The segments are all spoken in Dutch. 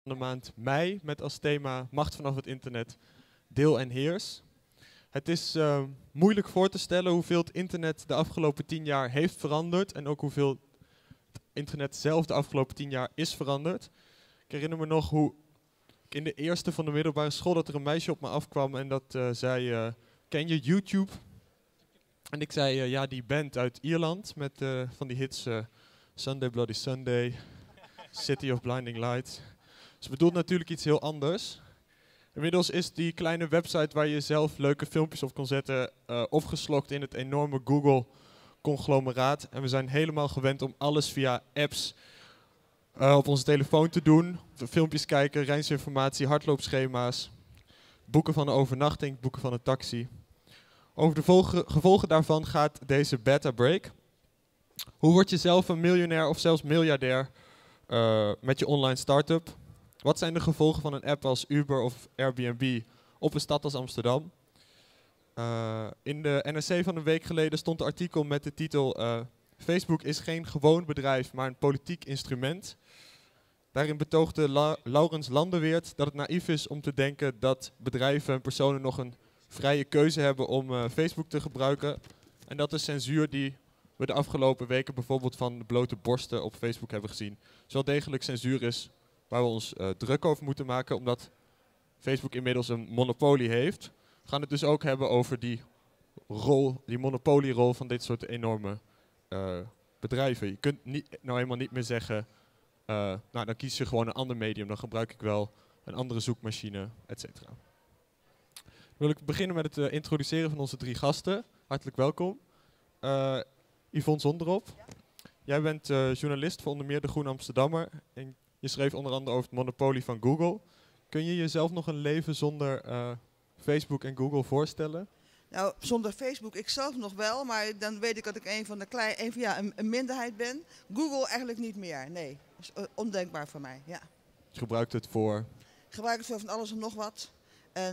de maand mei met als thema Macht vanaf het internet, deel en heers. Het is moeilijk voor te stellen hoeveel het internet de afgelopen 10 jaar heeft veranderd en ook hoeveel het internet zelf de afgelopen 10 jaar is veranderd. Ik herinner me nog hoe ik in de eerste van de middelbare school dat er een meisje op me afkwam en dat zei, ken je YouTube? En ik zei, ja, die band uit Ierland met van die hits Sunday Bloody Sunday, City of Blinding Lights. Ze bedoelt natuurlijk iets heel anders. Inmiddels is die kleine website waar je zelf leuke filmpjes op kon zetten opgeslokt in het enorme Google-conglomeraat. En we zijn helemaal gewend om alles via apps op onze telefoon te doen. Filmpjes kijken, reisinformatie, hardloopschema's, boeken van een overnachting, boeken van een taxi. Over de gevolgen daarvan gaat deze beta break. Hoe word je zelf een miljonair of zelfs miljardair met je online start-up? Wat zijn de gevolgen van een app als Uber of Airbnb op een stad als Amsterdam? In de NRC van een week geleden stond een artikel met de titel Facebook is geen gewoon bedrijf, maar een politiek instrument. Daarin betoogde Laurens Landeweert dat het naïef is om te denken dat bedrijven en personen nog een vrije keuze hebben om Facebook te gebruiken. En dat de censuur die we de afgelopen weken bijvoorbeeld van de blote borsten op Facebook hebben gezien, zo degelijk censuur is waar we ons druk over moeten maken, omdat Facebook inmiddels een monopolie heeft. We gaan het dus ook hebben over die rol, die monopolierol van dit soort enorme bedrijven. Je kunt nou eenmaal niet meer zeggen, nou dan kies je gewoon een ander medium, dan gebruik ik wel een andere zoekmachine, et cetera. Dan wil ik beginnen met het introduceren van onze 3 gasten. Hartelijk welkom. Yvonne Zonderop. Ja. Jij bent journalist voor onder meer De Groene Amsterdammer. En je schreef onder andere over het monopolie van Google. Kun je jezelf nog een leven zonder Facebook en Google voorstellen? Nou, zonder Facebook ik zelf nog wel, maar dan weet ik dat ik een minderheid ben. Google eigenlijk niet meer, nee. Dat is ondenkbaar voor mij, ja. Je gebruikt het voor? Ik gebruik het voor van alles en nog wat. En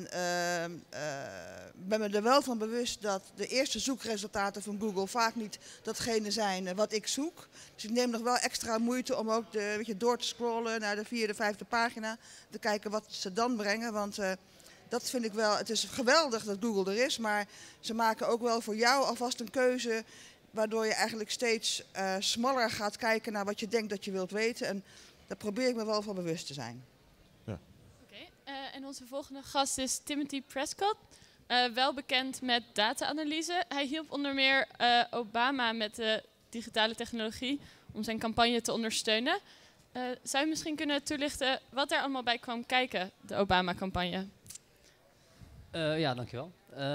ben me er wel van bewust dat de eerste zoekresultaten van Google vaak niet datgene zijn wat ik zoek. Dus ik neem nog wel extra moeite om ook door te scrollen naar de 4e, 5e pagina. Te kijken wat ze dan brengen, want dat vind ik wel, het is geweldig dat Google er is. Maar ze maken ook wel voor jou alvast een keuze waardoor je eigenlijk steeds smaller gaat kijken naar wat je denkt dat je wilt weten. En daar probeer ik me wel van bewust te zijn. En onze volgende gast is Timothy Prescott, wel bekend met data-analyse. Hij hielp onder meer Obama met de digitale technologie om zijn campagne te ondersteunen. Zou je misschien kunnen toelichten wat er allemaal bij kwam kijken, de Obama-campagne? Ja, dankjewel.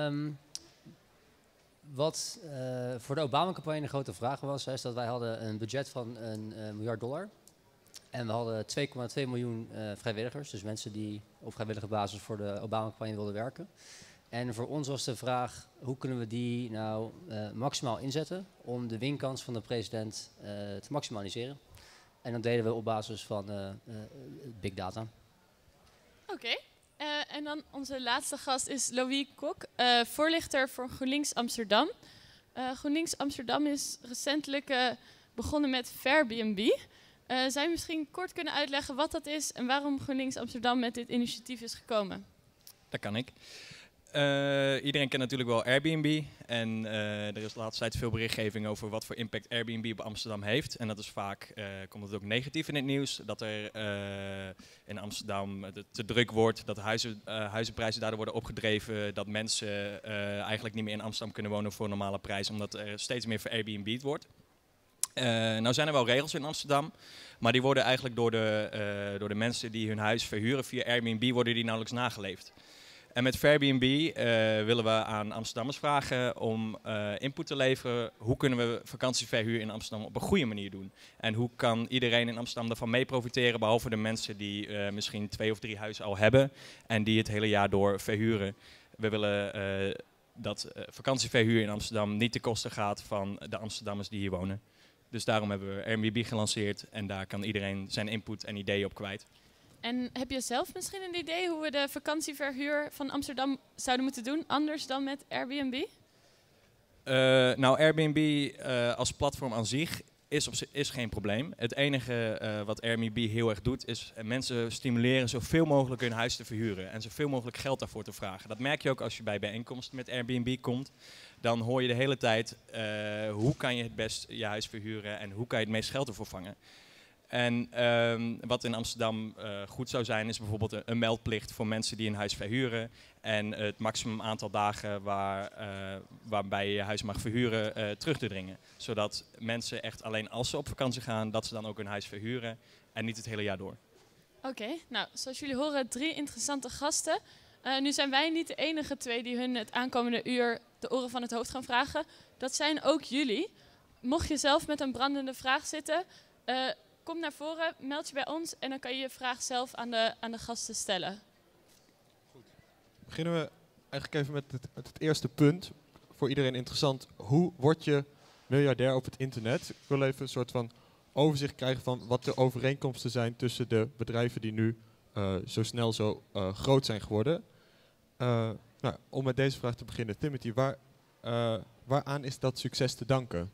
Wat voor de Obama-campagne een grote vraag was, is dat wij hadden een budget van $1 miljard. En we hadden 2,2 miljoen vrijwilligers, dus mensen die op vrijwillige basis voor de Obama-campagne wilden werken. En voor ons was de vraag, hoe kunnen we die nou maximaal inzetten om de winkans van de president te maximaliseren. En dat deden we op basis van big data. Oké. En dan onze laatste gast is Louis Kok, voorlichter voor GroenLinks Amsterdam. GroenLinks Amsterdam is recentelijk begonnen met Fairbnb. Zou je misschien kort kunnen uitleggen wat dat is en waarom GroenLinks Amsterdam met dit initiatief is gekomen? Dat kan ik. Iedereen kent natuurlijk wel Airbnb. En er is de laatste tijd veel berichtgeving over wat voor impact Airbnb op Amsterdam heeft. En dat is vaak, komt het ook negatief in het nieuws. Dat er in Amsterdam te druk wordt, dat huizenprijzen daardoor worden opgedreven. Dat mensen eigenlijk niet meer in Amsterdam kunnen wonen voor een normale prijs, omdat er steeds meer voor Airbnb wordt. Nou zijn er wel regels in Amsterdam, maar die worden eigenlijk door de mensen die hun huis verhuren via Airbnb, worden die nauwelijks nageleefd. En met Fairbnb willen we aan Amsterdammers vragen om input te leveren. Hoe kunnen we vakantieverhuur in Amsterdam op een goede manier doen? En hoe kan iedereen in Amsterdam daarvan mee profiteren, behalve de mensen die misschien 2 of 3 huizen al hebben en die het hele jaar door verhuren. We willen dat vakantieverhuur in Amsterdam niet ten koste gaat van de Amsterdammers die hier wonen. Dus daarom hebben we Airbnb gelanceerd en daar kan iedereen zijn input en ideeën op kwijt. En heb je zelf misschien een idee hoe we de vakantieverhuur van Amsterdam zouden moeten doen, anders dan met Airbnb? Nou, Airbnb als platform aan zich is geen probleem. Het enige wat Airbnb heel erg doet, is mensen stimuleren zoveel mogelijk hun huis te verhuren. En zoveel mogelijk geld daarvoor te vragen. Dat merk je ook als je bij bijeenkomsten met Airbnb komt. Dan hoor je de hele tijd, hoe kan je het best je huis verhuren en hoe kan je het meest geld ervoor vangen. En wat in Amsterdam goed zou zijn, is bijvoorbeeld een meldplicht voor mensen die een huis verhuren. En het maximum aantal dagen waarbij je je huis mag verhuren terug te dringen. Zodat mensen echt alleen als ze op vakantie gaan, dat ze dan ook hun huis verhuren en niet het hele jaar door. Oké, nou, zoals jullie horen, 3 interessante gasten. Nu zijn wij niet de enige 2 die hun het aankomende uur de oren van het hoofd gaan vragen. Dat zijn ook jullie. Mocht je zelf met een brandende vraag zitten, kom naar voren, meld je bij ons en dan kan je je vraag zelf aan de gasten stellen. Beginnen we eigenlijk even met het eerste punt. Voor iedereen interessant. Hoe word je miljardair op het internet? Ik wil even een soort van overzicht krijgen van wat de overeenkomsten zijn tussen de bedrijven die nu zo snel zo groot zijn geworden. Nou, om met deze vraag te beginnen. Timothy, waaraan is dat succes te danken?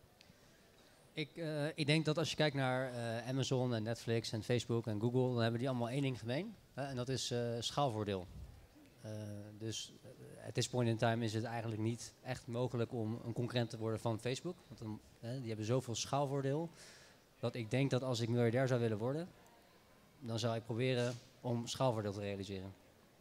Ik denk dat als je kijkt naar Amazon en Netflix en Facebook en Google, dan hebben die allemaal één ding gemeen. En dat is schaalvoordeel. Dus at this point in time is het eigenlijk niet echt mogelijk om een concurrent te worden van Facebook. Want die hebben zoveel schaalvoordeel, dat ik denk dat als ik miljardair zou willen worden, dan zou ik proberen om schaalvoordeel te realiseren.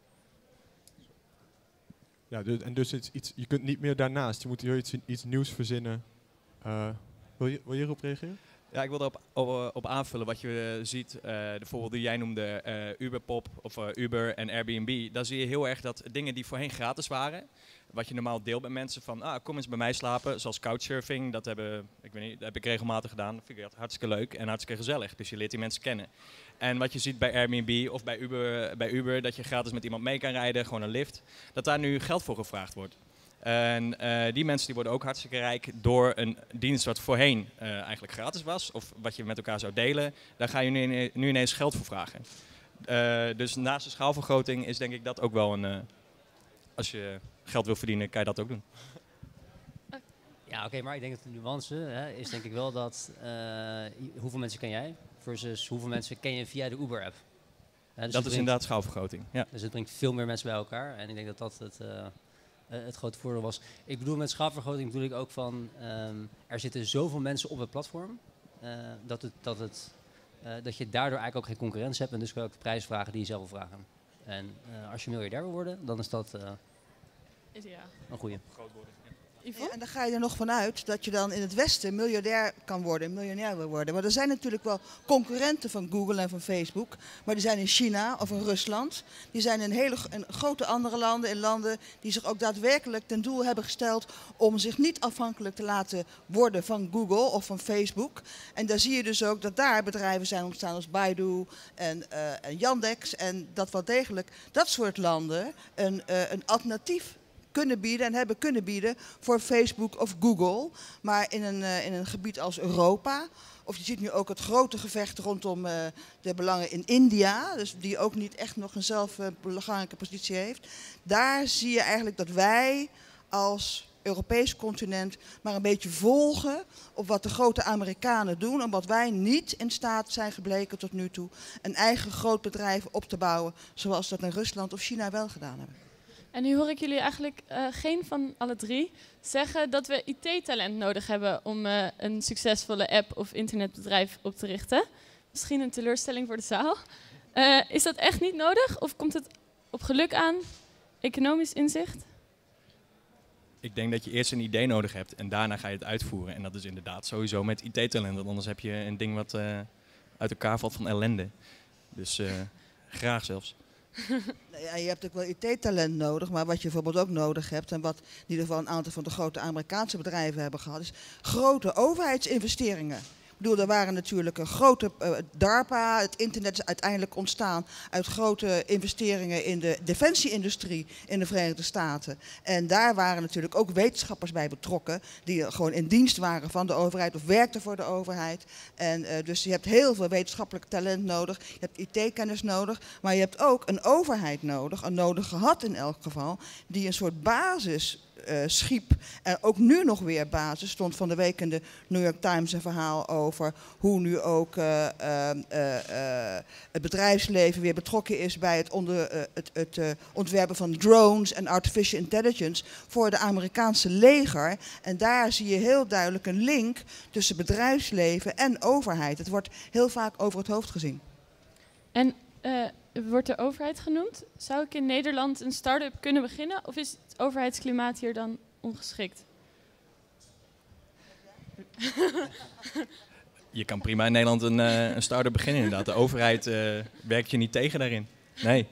Ja, en dus je kunt niet meer daarnaast. Je moet hier iets nieuws verzinnen. Wil je hierop reageren? Ja, ik wil erop aanvullen wat je ziet. De voorbeelden die jij noemde, Uberpop of Uber en Airbnb. Daar zie je heel erg dat dingen die voorheen gratis waren, wat je normaal deelt met mensen van, kom eens bij mij slapen, zoals couchsurfing, dat heb ik regelmatig gedaan. Dat vind ik hartstikke leuk en hartstikke gezellig. Dus je leert die mensen kennen. En wat je ziet bij Airbnb of bij Uber, dat je gratis met iemand mee kan rijden, gewoon een lift, dat daar nu geld voor gevraagd wordt. En die mensen die worden ook hartstikke rijk door een dienst wat voorheen eigenlijk gratis was, of wat je met elkaar zou delen, daar ga je nu ineens geld voor vragen. Dus naast de schaalvergroting is denk ik dat ook wel als je geld wil verdienen, kan je dat ook doen. Ja, oké, maar ik denk dat de nuance is denk ik wel dat hoeveel mensen ken jij versus hoeveel mensen ken je via de Uber-app. Dus dat is inderdaad schaalvergroting. Ja. Dus het brengt veel meer mensen bij elkaar en ik denk dat dat het grote voordeel was. Ik bedoel met schaalvergroting bedoel ik ook van er zitten zoveel mensen op het platform dat je daardoor eigenlijk ook geen concurrentie hebt en dus kan je ook de prijs vragen die je zelf wil vragen. En als je miljardair wil worden, dan is dat een goeie. Ja, en dan ga je er nog vanuit dat je dan in het Westen miljardair kan worden, miljonair wil worden. Maar er zijn natuurlijk wel concurrenten van Google en van Facebook. Maar die zijn in China of in Rusland. Die zijn in grote andere landen, in landen die zich ook daadwerkelijk ten doel hebben gesteld om zich niet afhankelijk te laten worden van Google of van Facebook. En daar zie je dus ook dat daar bedrijven zijn ontstaan als Baidu en Yandex. En dat wel degelijk dat soort landen een alternatief kunnen bieden en hebben kunnen bieden voor Facebook of Google. Maar in een gebied als Europa, of je ziet nu ook het grote gevecht rondom de belangen in India, dus die ook niet echt nog een zelfbelangrijke positie heeft. Daar zie je eigenlijk dat wij als Europees continent maar een beetje volgen op wat de grote Amerikanen doen, omdat wij niet in staat zijn gebleken tot nu toe een eigen groot bedrijf op te bouwen, zoals dat in Rusland of China wel gedaan hebben. En nu hoor ik jullie eigenlijk geen van alle 3 zeggen dat we IT-talent nodig hebben om een succesvolle app of internetbedrijf op te richten. Misschien een teleurstelling voor de zaal. Is dat echt niet nodig of komt het op geluk aan? Economisch inzicht? Ik denk dat je eerst een idee nodig hebt en daarna ga je het uitvoeren. En dat is inderdaad sowieso met IT-talent, want anders heb je een ding wat uit elkaar valt van ellende. Dus graag zelfs. Ja, je hebt ook wel IT-talent nodig, maar wat je bijvoorbeeld ook nodig hebt, en wat in ieder geval een aantal van de grote Amerikaanse bedrijven hebben gehad, is grote overheidsinvesteringen. Ik bedoel, er waren natuurlijk een grote DARPA, het internet is uiteindelijk ontstaan uit grote investeringen in de defensieindustrie in de Verenigde Staten. En daar waren natuurlijk ook wetenschappers bij betrokken die gewoon in dienst waren van de overheid of werkten voor de overheid. En dus je hebt heel veel wetenschappelijk talent nodig, je hebt IT-kennis nodig, maar je hebt ook een overheid nodig, een nodig gehad in elk geval, die een soort basis schiep en ook nu nog weer basis. Stond van de week in de New York Times een verhaal over hoe nu ook het bedrijfsleven weer betrokken is bij het ontwerpen van drones en artificial intelligence voor de Amerikaanse leger. En daar zie je heel duidelijk een link tussen bedrijfsleven en overheid. Het wordt heel vaak over het hoofd gezien. En wordt de overheid genoemd? Zou ik in Nederland een start-up kunnen beginnen? Of is het overheidsklimaat hier dan ongeschikt? Je kan prima in Nederland een start-up beginnen inderdaad. De overheid werkt je niet tegen daarin. Nee.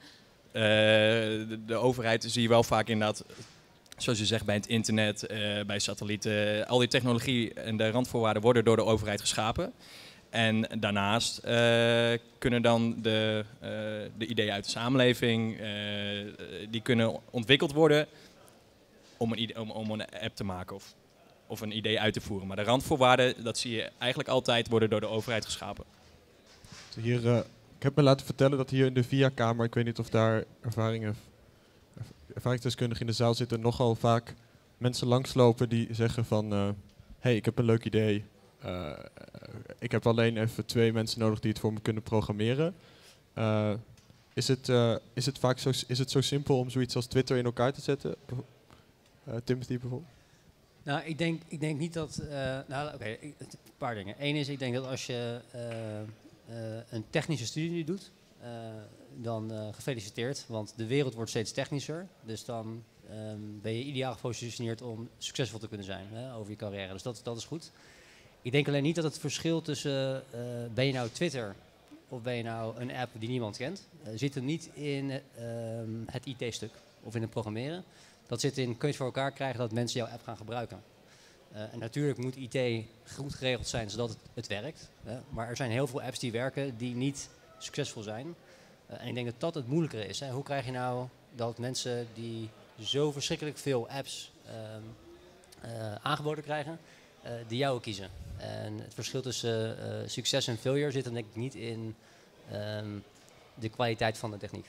De overheid zie je wel vaak inderdaad, zoals je zegt, bij het internet, bij satellieten. Al die technologie en de randvoorwaarden worden door de overheid geschapen. En daarnaast kunnen dan de ideeën uit de samenleving, die kunnen ontwikkeld worden om een app te maken of een idee uit te voeren. Maar de randvoorwaarden, dat zie je eigenlijk altijd, worden door de overheid geschapen. Hier, ik heb me laten vertellen dat hier in de VIA-kamer, ik weet niet of daar ervaringsdeskundigen in de zaal zitten, nogal vaak mensen langslopen die zeggen van, hey, ik heb een leuk idee. Ik heb alleen even 2 mensen nodig die het voor me kunnen programmeren. Is het vaak zo simpel om zoiets als Twitter in elkaar te zetten? Timothy bijvoorbeeld? Nou, ik denk niet dat... een paar dingen. Eén is, ik denk dat als je een technische studie doet, dan gefeliciteerd, want de wereld wordt steeds technischer. Dus dan ben je ideaal gepositioneerd om succesvol te kunnen zijn over je carrière. Dus dat is goed. Ik denk alleen niet dat het verschil tussen, ben je nou Twitter of ben je nou een app die niemand kent, zit hem niet in het IT-stuk of in het programmeren. Dat zit in, kun je het voor elkaar krijgen dat mensen jouw app gaan gebruiken. En natuurlijk moet IT goed geregeld zijn zodat het werkt. Maar er zijn heel veel apps die werken die niet succesvol zijn. En ik denk dat dat het moeilijkere is. Hoe krijg je nou dat mensen die zo verschrikkelijk veel apps aangeboden krijgen, die jou kiezen? En het verschil tussen succes en failure zit dan denk ik niet in de kwaliteit van de techniek.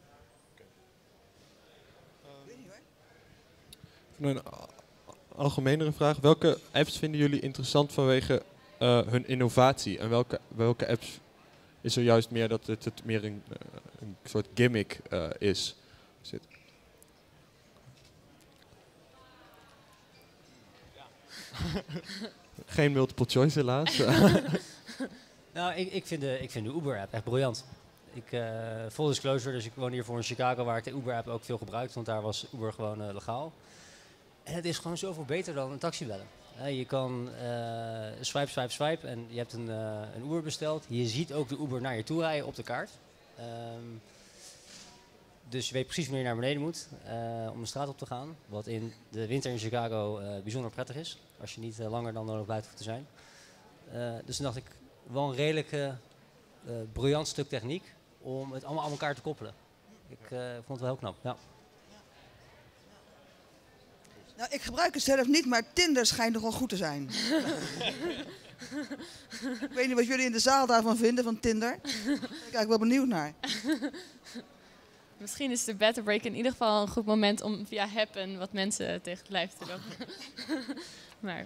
Een algemenere vraag. Welke apps vinden jullie interessant vanwege hun innovatie? En welke apps is er juist meer dat het meer een soort gimmick is? Geen multiple choice helaas. Nou, ik vind de Uber-app echt briljant. Full disclosure, dus ik woon hier voor in Chicago waar ik de Uber-app ook veel gebruik, want daar was Uber gewoon legaal. En het is gewoon zoveel beter dan een taxi bellen. Je kan swipe en je hebt een Uber besteld. Je ziet ook de Uber naar je toe rijden op de kaart. Dus je weet precies wanneer je naar beneden moet om de straat op te gaan. Wat in de winter in Chicago bijzonder prettig is. Als je niet langer dan nodig buiten hoeft te zijn. Dus toen dacht ik, wel een redelijk briljant stuk techniek om het allemaal aan elkaar te koppelen. Ik vond het wel heel knap. Ja. Nou, ik gebruik het zelf niet, maar Tinder schijnt nogal goed te zijn. Ik weet niet wat jullie in de zaal daarvan vinden, van Tinder. Daar ben ik eigenlijk wel benieuwd naar. Misschien is de Better Break in ieder geval een goed moment om via Happen wat mensen tegen het lijf te lopen. Maar...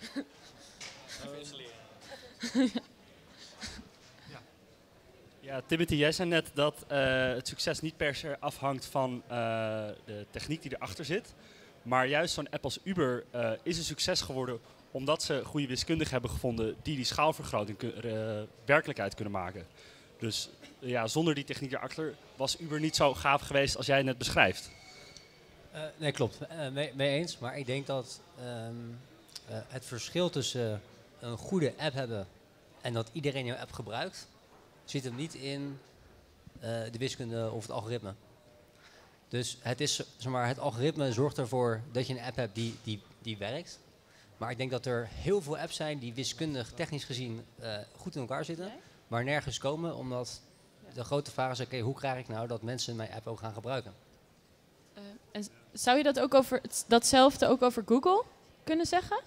Ja, Timothy, jij zei net dat het succes niet per se afhangt van de techniek die erachter zit. Maar juist zo'n app als Uber is een succes geworden omdat ze goede wiskundigen hebben gevonden die schaalvergroting werkelijkheid kunnen maken. Dus ja, zonder die techniek erachter was Uber niet zo gaaf geweest als jij het net beschrijft. Nee, klopt. Mee eens. Maar ik denk dat het verschil tussen een goede app hebben en dat iedereen jouw app gebruikt, zit hem niet in de wiskunde of het algoritme. Dus het is, zeg maar, het algoritme zorgt ervoor dat je een app hebt die werkt. Maar ik denk dat er heel veel apps zijn die wiskundig, technisch gezien goed in elkaar zitten, maar nergens komen, omdat de grote vraag is, oké, hoe krijg ik nou dat mensen mijn app ook gaan gebruiken? En zou je dat ook datzelfde ook over Google kunnen zeggen?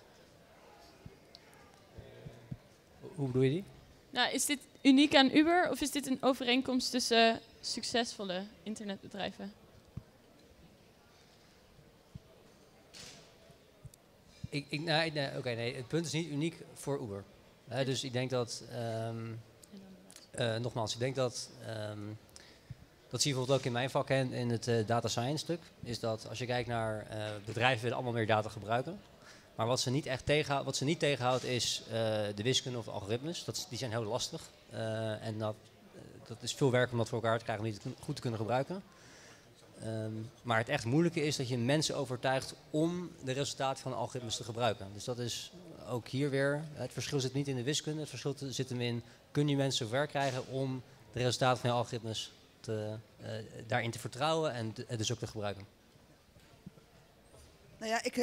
Hoe bedoel je die? Nou, is dit uniek aan Uber of is dit een overeenkomst tussen succesvolle internetbedrijven? Nee, het punt is niet uniek voor Uber. Dus ik denk dat, nogmaals, ik denk dat, dat zie je bijvoorbeeld ook in mijn vak en in het data science stuk, is dat als je kijkt naar bedrijven willen allemaal meer data gebruiken, maar wat ze niet echt tegenhoudt is de wiskunde of de algoritmes. Die zijn heel lastig en dat is veel werk om dat voor elkaar te krijgen om die goed te kunnen gebruiken. Maar het echt moeilijke is dat je mensen overtuigt om de resultaten van de algoritmes te gebruiken. Dus dat is ook hier weer, het verschil zit niet in de wiskunde, het verschil zit hem in, kun je mensen zover krijgen om de resultaten van je algoritmes daarin te vertrouwen en dus ook te gebruiken. Nou ja,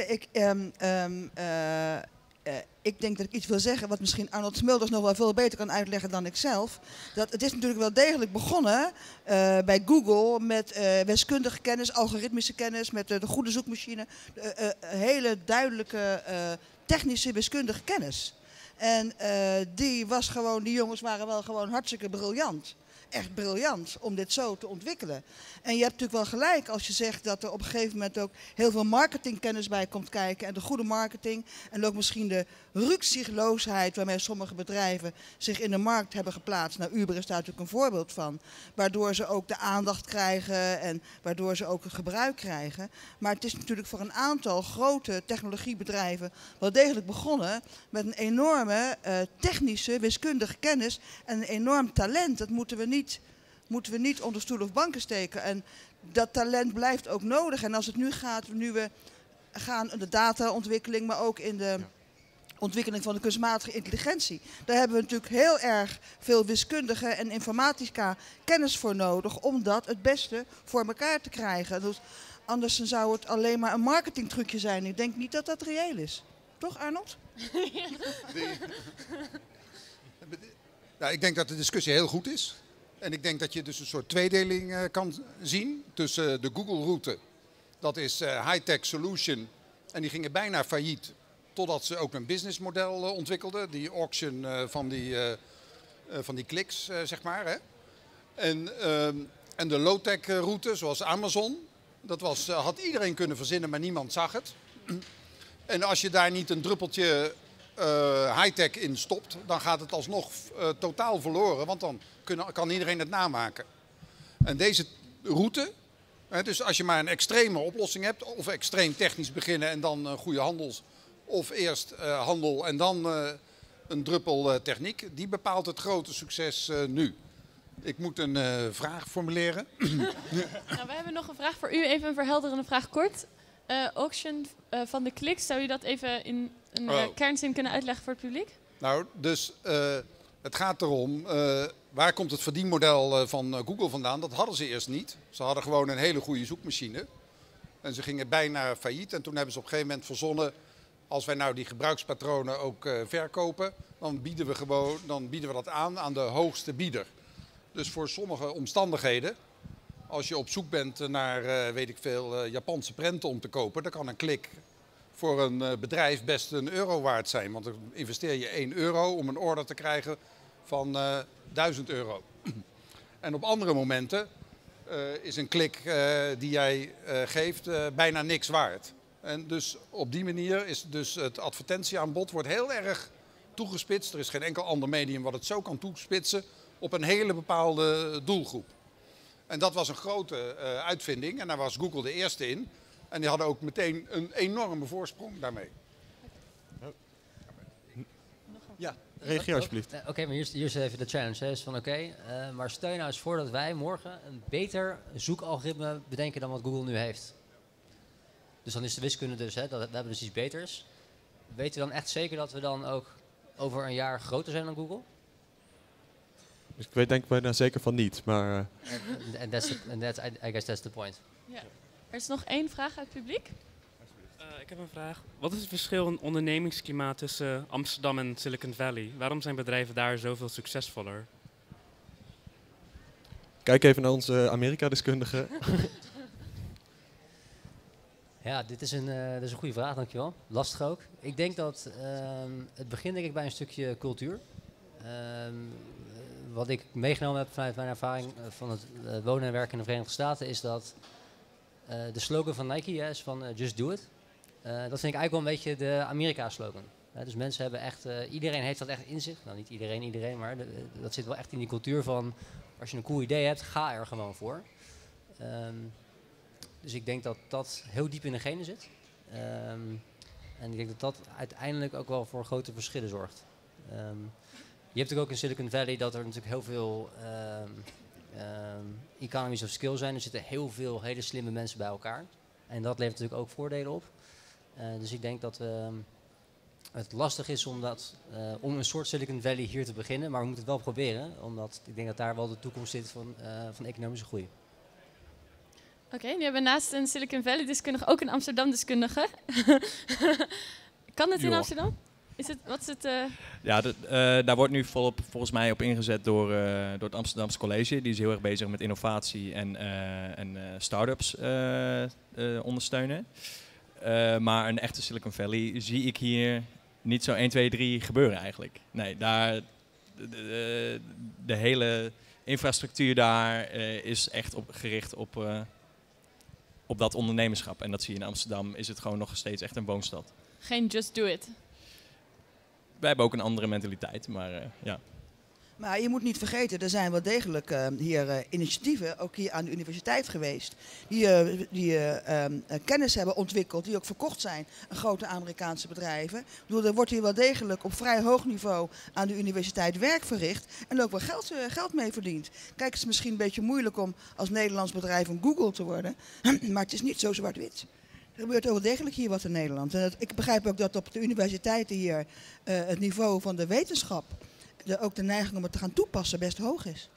ik denk dat ik iets wil zeggen wat misschien Arnold Smulders nog wel veel beter kan uitleggen dan ik zelf. Dat het is natuurlijk wel degelijk begonnen bij Google met wiskundige kennis, algoritmische kennis, met de goede zoekmachine. Hele duidelijke technische wiskundige kennis. En die jongens waren wel gewoon hartstikke briljant. Echt briljant om dit zo te ontwikkelen. En je hebt natuurlijk wel gelijk als je zegt dat er op een gegeven moment ook heel veel marketingkennis bij komt kijken. En de goede marketing en ook misschien de rukzichtloosheid waarmee sommige bedrijven zich in de markt hebben geplaatst. Nou, Uber is daar natuurlijk een voorbeeld van. Waardoor ze ook de aandacht krijgen en waardoor ze ook het gebruik krijgen. Maar het is natuurlijk voor een aantal grote technologiebedrijven wel degelijk begonnen met een enorme technische, wiskundige kennis en een enorm talent. Dat moeten we niet onder stoel of banken steken. En dat talent blijft ook nodig. En als het nu gaat, nu we gaan in de dataontwikkeling, maar ook in de ontwikkeling van de kunstmatige intelligentie. Daar hebben we natuurlijk heel erg veel wiskundige en informatica kennis voor nodig om dat het beste voor elkaar te krijgen. Dus anders zou het alleen maar een marketingtrucje zijn. Ik denk niet dat dat reëel is. Toch, Arnold? Nou, ik denk dat de discussie heel goed is. En ik denk dat je dus een soort tweedeling kan zien tussen de Google-route. Dat is high-tech solution. En die gingen bijna failliet. Totdat ze ook een businessmodel ontwikkelden. Die auction van die kliks, zeg maar. Hè. En de low-tech route, zoals Amazon. Dat had iedereen kunnen verzinnen, maar niemand zag het. En als je daar niet een druppeltje high-tech in stopt, dan gaat het alsnog totaal verloren. Want dan kan iedereen het namaken. En deze route, dus als je maar een extreme oplossing hebt, of extreem technisch beginnen en dan goede handels, of eerst handel en dan een druppel techniek, die bepaalt het grote succes nu. Ik moet een vraag formuleren. Nou, we hebben nog een vraag voor u, even een verhelderende vraag kort. Auction van de kliks, zou u dat even in een kernzin kunnen uitleggen voor het publiek? Nou, dus het gaat erom, waar komt het verdienmodel van Google vandaan? Dat hadden ze eerst niet. Ze hadden gewoon een hele goede zoekmachine. En ze gingen bijna failliet. En toen hebben ze op een gegeven moment verzonnen, als wij nou die gebruikspatronen ook verkopen, dan bieden we dat aan de hoogste bieder. Dus voor sommige omstandigheden, als je op zoek bent naar, weet ik veel, Japanse prenten om te kopen, dan kan een klik voor een bedrijf best €1 waard zijn. Want dan investeer je €1 om een order te krijgen van €1000. En op andere momenten is een klik die jij geeft bijna niks waard. En dus op die manier is dus het advertentieaanbod wordt heel erg toegespitst. Er is geen enkel ander medium wat het zo kan toespitsen op een hele bepaalde doelgroep. En dat was een grote uitvinding en daar was Google de eerste in. En die hadden ook meteen een enorme voorsprong daarmee. Ja, reageer alsjeblieft. Oké, maar hier is even de challenge. Hè. Is van maar stel je nou eens voor dat wij morgen een beter zoekalgoritme bedenken dan wat Google nu heeft. Dus dan is de wiskunde dus, we hebben dus iets beters. Weet u dan echt zeker dat we dan ook over een jaar groter zijn dan Google? Dus ik weet denk ik bijna zeker van niet, maar... I guess that's the point. Ja. Er is nog één vraag uit het publiek. Ik heb een vraag. Wat is het verschil in ondernemingsklimaat tussen Amsterdam en Silicon Valley? Waarom zijn bedrijven daar zoveel succesvoller? Kijk even naar onze Amerika-deskundige. Ja, dit is een goede vraag, dankjewel. Lastig ook. Ik denk dat het begint denk ik bij een stukje cultuur. Wat ik meegenomen heb vanuit mijn ervaring van het wonen en werken in de Verenigde Staten is dat de slogan van Nike is van just do it. Dat vind ik eigenlijk wel een beetje de Amerika-slogan. Dus mensen hebben echt, iedereen heeft dat echt in zich. Nou, niet iedereen, maar dat zit wel echt in die cultuur van, als je een cool idee hebt, ga er gewoon voor. Dus ik denk dat dat heel diep in de genen zit. En ik denk dat dat uiteindelijk ook wel voor grote verschillen zorgt. Je hebt ook in Silicon Valley dat er natuurlijk heel veel economies of skill zijn. Er zitten heel veel hele slimme mensen bij elkaar. En dat levert natuurlijk ook voordelen op. Dus ik denk dat het lastig is om een soort Silicon Valley hier te beginnen. Maar we moeten het wel proberen. Omdat ik denk dat daar wel de toekomst zit van economische groei. Oké, nu hebben we naast een Silicon Valley deskundige ook een Amsterdam deskundige. Kan het in Amsterdam? Wat is het? Ja, daar wordt nu volop volgens mij op ingezet door het Amsterdamse College. Die is heel erg bezig met innovatie en start-ups ondersteunen. Maar een echte Silicon Valley zie ik hier niet zo 1, 2, 3 gebeuren eigenlijk. Nee, daar de hele infrastructuur daar is echt gericht op dat ondernemerschap. En dat zie je in Amsterdam, is het gewoon nog steeds echt een woonstad. Geen just do it. Wij hebben ook een andere mentaliteit, maar ja. Maar je moet niet vergeten, er zijn wel degelijk hier initiatieven, ook hier aan de universiteit geweest, die kennis hebben ontwikkeld, die ook verkocht zijn aan grote Amerikaanse bedrijven. Ik bedoel, er wordt hier wel degelijk op vrij hoog niveau aan de universiteit werk verricht en ook wel geld mee verdiend. Kijk, het is misschien een beetje moeilijk om als Nederlands bedrijf een Google te worden, maar het is niet zo zwart-wit. Er gebeurt wel degelijk hier wat in Nederland. En ik begrijp ook dat op de universiteiten hier het niveau van de wetenschap, ook de neiging om het te gaan toepassen, best hoog is.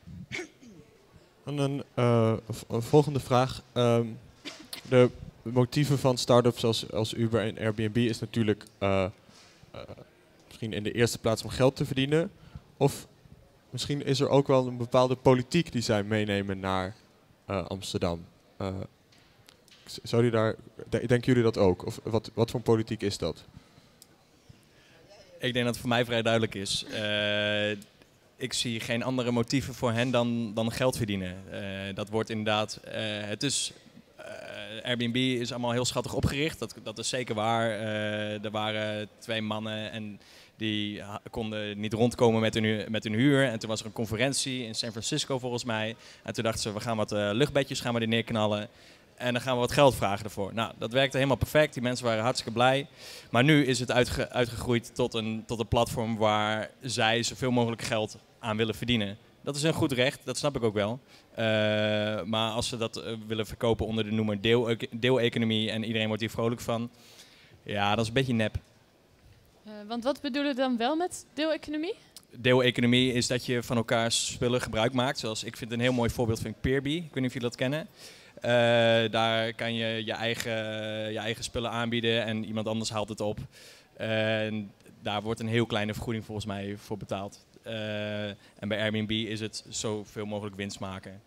En een volgende vraag. De motieven van start-ups als Uber en Airbnb is natuurlijk misschien in de eerste plaats om geld te verdienen. Of misschien is er ook wel een bepaalde politiek die zij meenemen naar Amsterdam. Denken jullie dat ook? Of wat voor politiek is dat? Ik denk dat het voor mij vrij duidelijk is. Ik zie geen andere motieven voor hen dan geld verdienen. Dat wordt inderdaad... Airbnb is allemaal heel schattig opgericht. Dat is zeker waar. Er waren 2 mannen en die konden niet rondkomen met hun huur. En toen was er een conferentie in San Francisco volgens mij. En toen dachten ze, we gaan wat luchtbedjes er neerknallen. En dan gaan we wat geld vragen ervoor. Nou, dat werkte helemaal perfect. Die mensen waren hartstikke blij. Maar nu is het uitgegroeid tot een platform waar zij zoveel mogelijk geld aan willen verdienen. Dat is een goed recht, dat snap ik ook wel. Maar als ze dat willen verkopen onder de noemer deeleconomie en iedereen wordt hier vrolijk van, ja, dat is een beetje nep. Want wat bedoelen we dan wel met deeleconomie? Deeleconomie is dat je van elkaars spullen gebruik maakt. Zoals ik vind een heel mooi voorbeeld van Peerby. Ik weet niet of jullie dat kennen. Daar kan je je eigen spullen aanbieden en iemand anders haalt het op. En daar wordt een heel kleine vergoeding volgens mij voor betaald. En bij Airbnb is het zoveel mogelijk winst maken.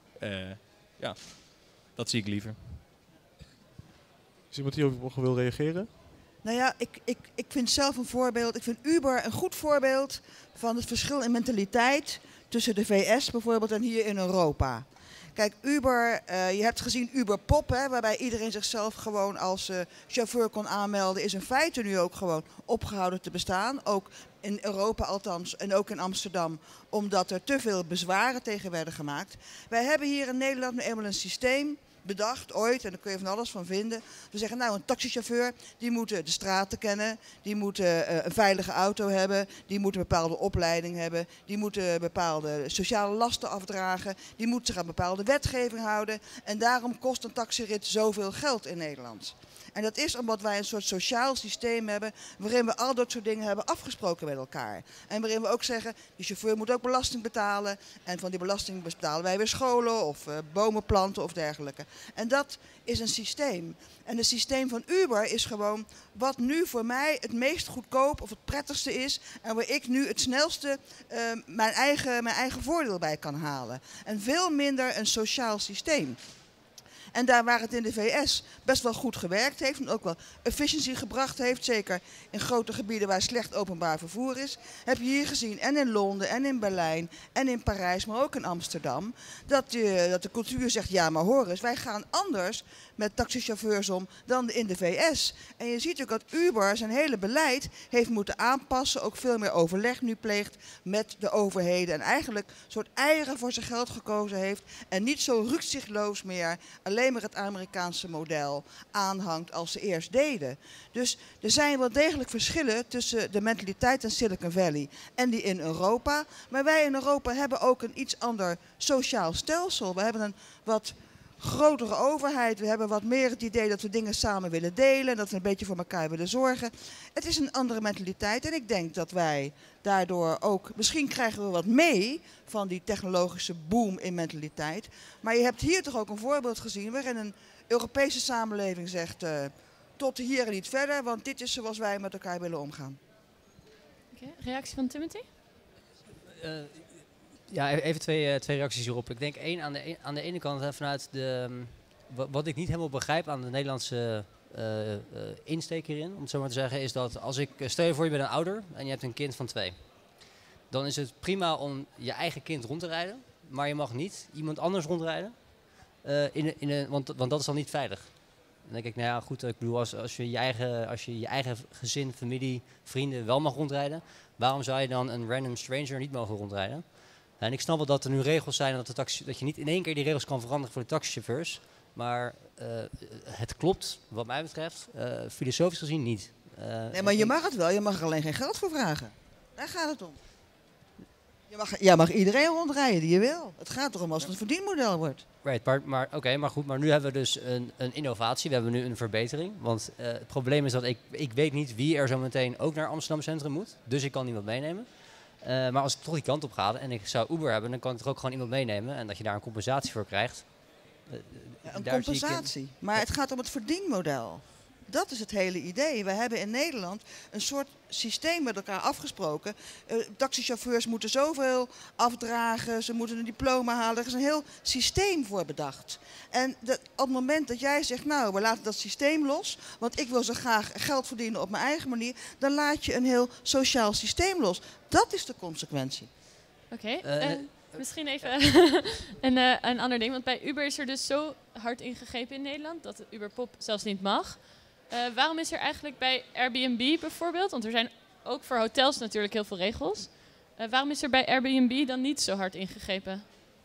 Ja, dat zie ik liever. Is iemand die ook nog wil reageren? Nou ja, ik vind zelf een voorbeeld. Ik vind Uber een goed voorbeeld van het verschil in mentaliteit tussen de VS bijvoorbeeld en hier in Europa. Kijk, Uber, je hebt gezien Uber Pop, hè, waarbij iedereen zichzelf gewoon als chauffeur kon aanmelden, is in feite nu ook gewoon opgehouden te bestaan. Ook in Europa althans en ook in Amsterdam, omdat er te veel bezwaren tegen werden gemaakt. Wij hebben hier in Nederland nu eenmaal een systeem bedacht ooit, en daar kun je van alles van vinden. We zeggen, nou, een taxichauffeur, die moet de straten kennen, die moet een veilige auto hebben, die moet een bepaalde opleiding hebben, die moet bepaalde sociale lasten afdragen, die moet zich aan bepaalde wetgeving houden. En daarom kost een taxirit zoveel geld in Nederland. En dat is omdat wij een soort sociaal systeem hebben waarin we al dat soort dingen hebben afgesproken met elkaar. En waarin we ook zeggen, die chauffeur moet ook belasting betalen. En van die belasting betalen wij weer scholen of bomen planten of dergelijke. En dat is een systeem. En het systeem van Uber is gewoon wat nu voor mij het meest goedkoop of het prettigste is. En waar ik nu het snelste mijn eigen voordeel bij kan halen. En veel minder een sociaal systeem. En daar waar het in de VS best wel goed gewerkt heeft en ook wel efficiëntie gebracht heeft, zeker in grote gebieden waar slecht openbaar vervoer is, heb je hier gezien, en in Londen, en in Berlijn, en in Parijs, maar ook in Amsterdam, dat de cultuur zegt, ja maar hoor eens, wij gaan anders met taxichauffeurs om dan in de VS. En je ziet ook dat Uber zijn hele beleid heeft moeten aanpassen, ook veel meer overleg nu pleegt met de overheden en eigenlijk een soort eieren voor zijn geld gekozen heeft en niet zo rukzichtloos meer alleen maar het Amerikaanse model aanhangt als ze eerst deden. Dus er zijn wel degelijk verschillen tussen de mentaliteit in Silicon Valley en die in Europa. Maar wij in Europa hebben ook een iets ander sociaal stelsel. We hebben een wat grotere overheid. We hebben wat meer het idee dat we dingen samen willen delen. Dat we een beetje voor elkaar willen zorgen. Het is een andere mentaliteit. En ik denk dat wij daardoor ook... Misschien krijgen we wat mee van die technologische boom in mentaliteit. Maar je hebt hier toch ook een voorbeeld gezien waarin een Europese samenleving zegt... tot hier en niet verder, want dit is zoals wij met elkaar willen omgaan. Okay, reactie van Timothy? Ja, even twee reacties hierop. Ik denk één, aan de ene kant vanuit wat ik niet helemaal begrijp aan de Nederlandse insteek hierin, om het zo maar te zeggen, is dat als stel je voor je bent een ouder en je hebt een kind van 2. Dan is het prima om je eigen kind rond te rijden, maar je mag niet iemand anders rondrijden, want dat is dan niet veilig. Dan denk ik, nou ja, goed, ik bedoel, als je je eigen gezin, familie, vrienden wel mag rondrijden, waarom zou je dan een random stranger niet mogen rondrijden? En ik snap wel dat er nu regels zijn dat je niet in één keer die regels kan veranderen voor de taxichauffeurs. Maar het klopt, wat mij betreft, filosofisch gezien niet. Nee, maar je mag het wel, je mag er alleen geen geld voor vragen. Daar gaat het om. Jij mag iedereen rondrijden die je wil. Het gaat erom als het een verdienmodel wordt. Right, maar goed, maar nu hebben we dus een innovatie, we hebben nu een verbetering. Want het probleem is dat ik weet niet wie er zo meteen ook naar Amsterdam Centrum moet. Dus ik kan niemand meenemen. Maar als ik toch die kant op ga en ik zou Uber hebben, dan kan ik er ook gewoon iemand meenemen. En dat je daar een compensatie voor krijgt. Een compensatie. Maar het gaat om het verdienmodel. Dat is het hele idee. We hebben in Nederland een soort systeem met elkaar afgesproken. Taxichauffeurs moeten zoveel afdragen, ze moeten een diploma halen. Er is een heel systeem voor bedacht. En op het moment dat jij zegt, nou, we laten dat systeem los, want ik wil zo graag geld verdienen op mijn eigen manier, dan laat je een heel sociaal systeem los. Dat is de consequentie. Oké. Misschien even een ander ding. Want bij Uber is er dus zo hard ingegrepen in Nederland dat Uber Pop zelfs niet mag. Waarom is er eigenlijk bij Airbnb bijvoorbeeld, want er zijn ook voor hotels natuurlijk heel veel regels. Waarom is er bij Airbnb dan niet zo hard ingegrepen?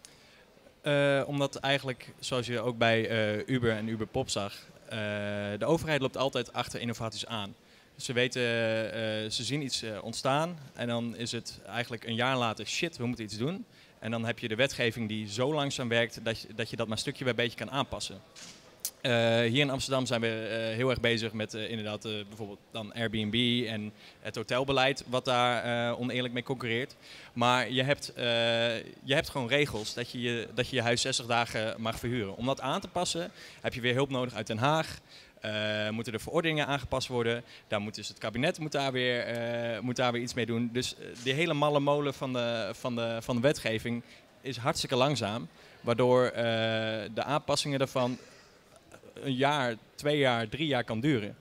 Omdat eigenlijk, zoals je ook bij Uber en Uber Pop zag, de overheid loopt altijd achter innovaties aan. Ze weten, ze zien iets ontstaan en dan is het eigenlijk een jaar later, shit, we moeten iets doen. En dan heb je de wetgeving die zo langzaam werkt dat je dat maar stukje bij beetje kan aanpassen. Hier in Amsterdam zijn we heel erg bezig met inderdaad bijvoorbeeld dan Airbnb en het hotelbeleid wat daar oneerlijk mee concurreert. Maar je hebt gewoon regels dat je je huis 60 dagen mag verhuren. Om dat aan te passen heb je weer hulp nodig uit Den Haag. Moeten de verordeningen aangepast worden. Daar moet dus het kabinet moet daar weer iets mee doen. Dus die hele malle molen van de wetgeving is hartstikke langzaam. Waardoor de aanpassingen daarvan een jaar, 2 jaar, 3 jaar kan duren.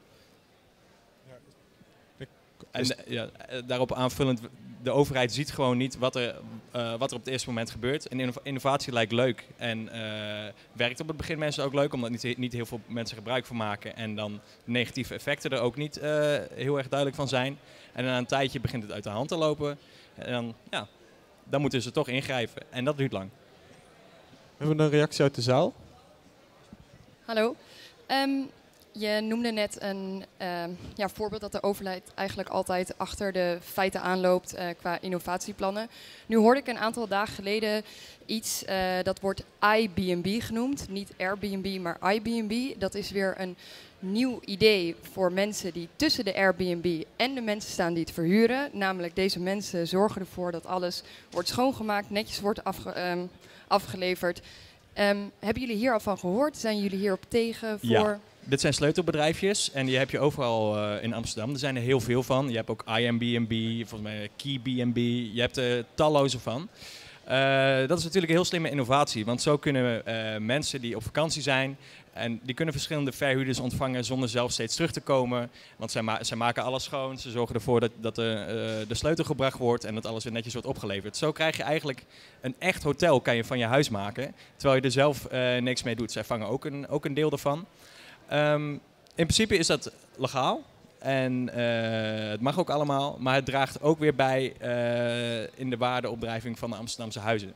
En daarop aanvullend, de overheid ziet gewoon niet wat er op het eerste moment gebeurt. En innovatie lijkt leuk en werkt op het begin mensen ook leuk, omdat niet heel veel mensen gebruik van maken. En dan negatieve effecten er ook niet heel erg duidelijk van zijn. En na een tijdje begint het uit de hand te lopen. En dan moeten ze toch ingrijpen. En dat duurt lang. Hebben we een reactie uit de zaal? Hallo. Je noemde net een voorbeeld dat de overheid eigenlijk altijd achter de feiten aanloopt qua innovatieplannen. Nu hoorde ik een aantal dagen geleden iets, dat wordt iBnB genoemd. Niet Airbnb, maar iBnB. Dat is weer een nieuw idee voor mensen die tussen de Airbnb en de mensen staan die het verhuren. Namelijk deze mensen zorgen ervoor dat alles wordt schoongemaakt, netjes wordt afgeleverd. Hebben jullie hier al van gehoord? Zijn jullie hierop tegen? Ja, dit zijn sleutelbedrijfjes en die heb je overal in Amsterdam. Er zijn er heel veel van. Je hebt ook IMBnB, volgens mij KeyBnB. Je hebt er talloze van. Dat is natuurlijk een heel slimme innovatie, want zo kunnen mensen die op vakantie zijn en die kunnen verschillende verhuurders ontvangen zonder zelf steeds terug te komen. Want zij maken alles schoon, ze zorgen ervoor dat de sleutel gebracht wordt en dat alles weer netjes wordt opgeleverd. Zo krijg je eigenlijk een echt hotel kan je van je huis maken, terwijl je er zelf niks mee doet. Zij vangen ook een deel daarvan. In principe is dat legaal. En het mag ook allemaal, maar het draagt ook weer bij in de waardeopdrijving van de Amsterdamse huizen.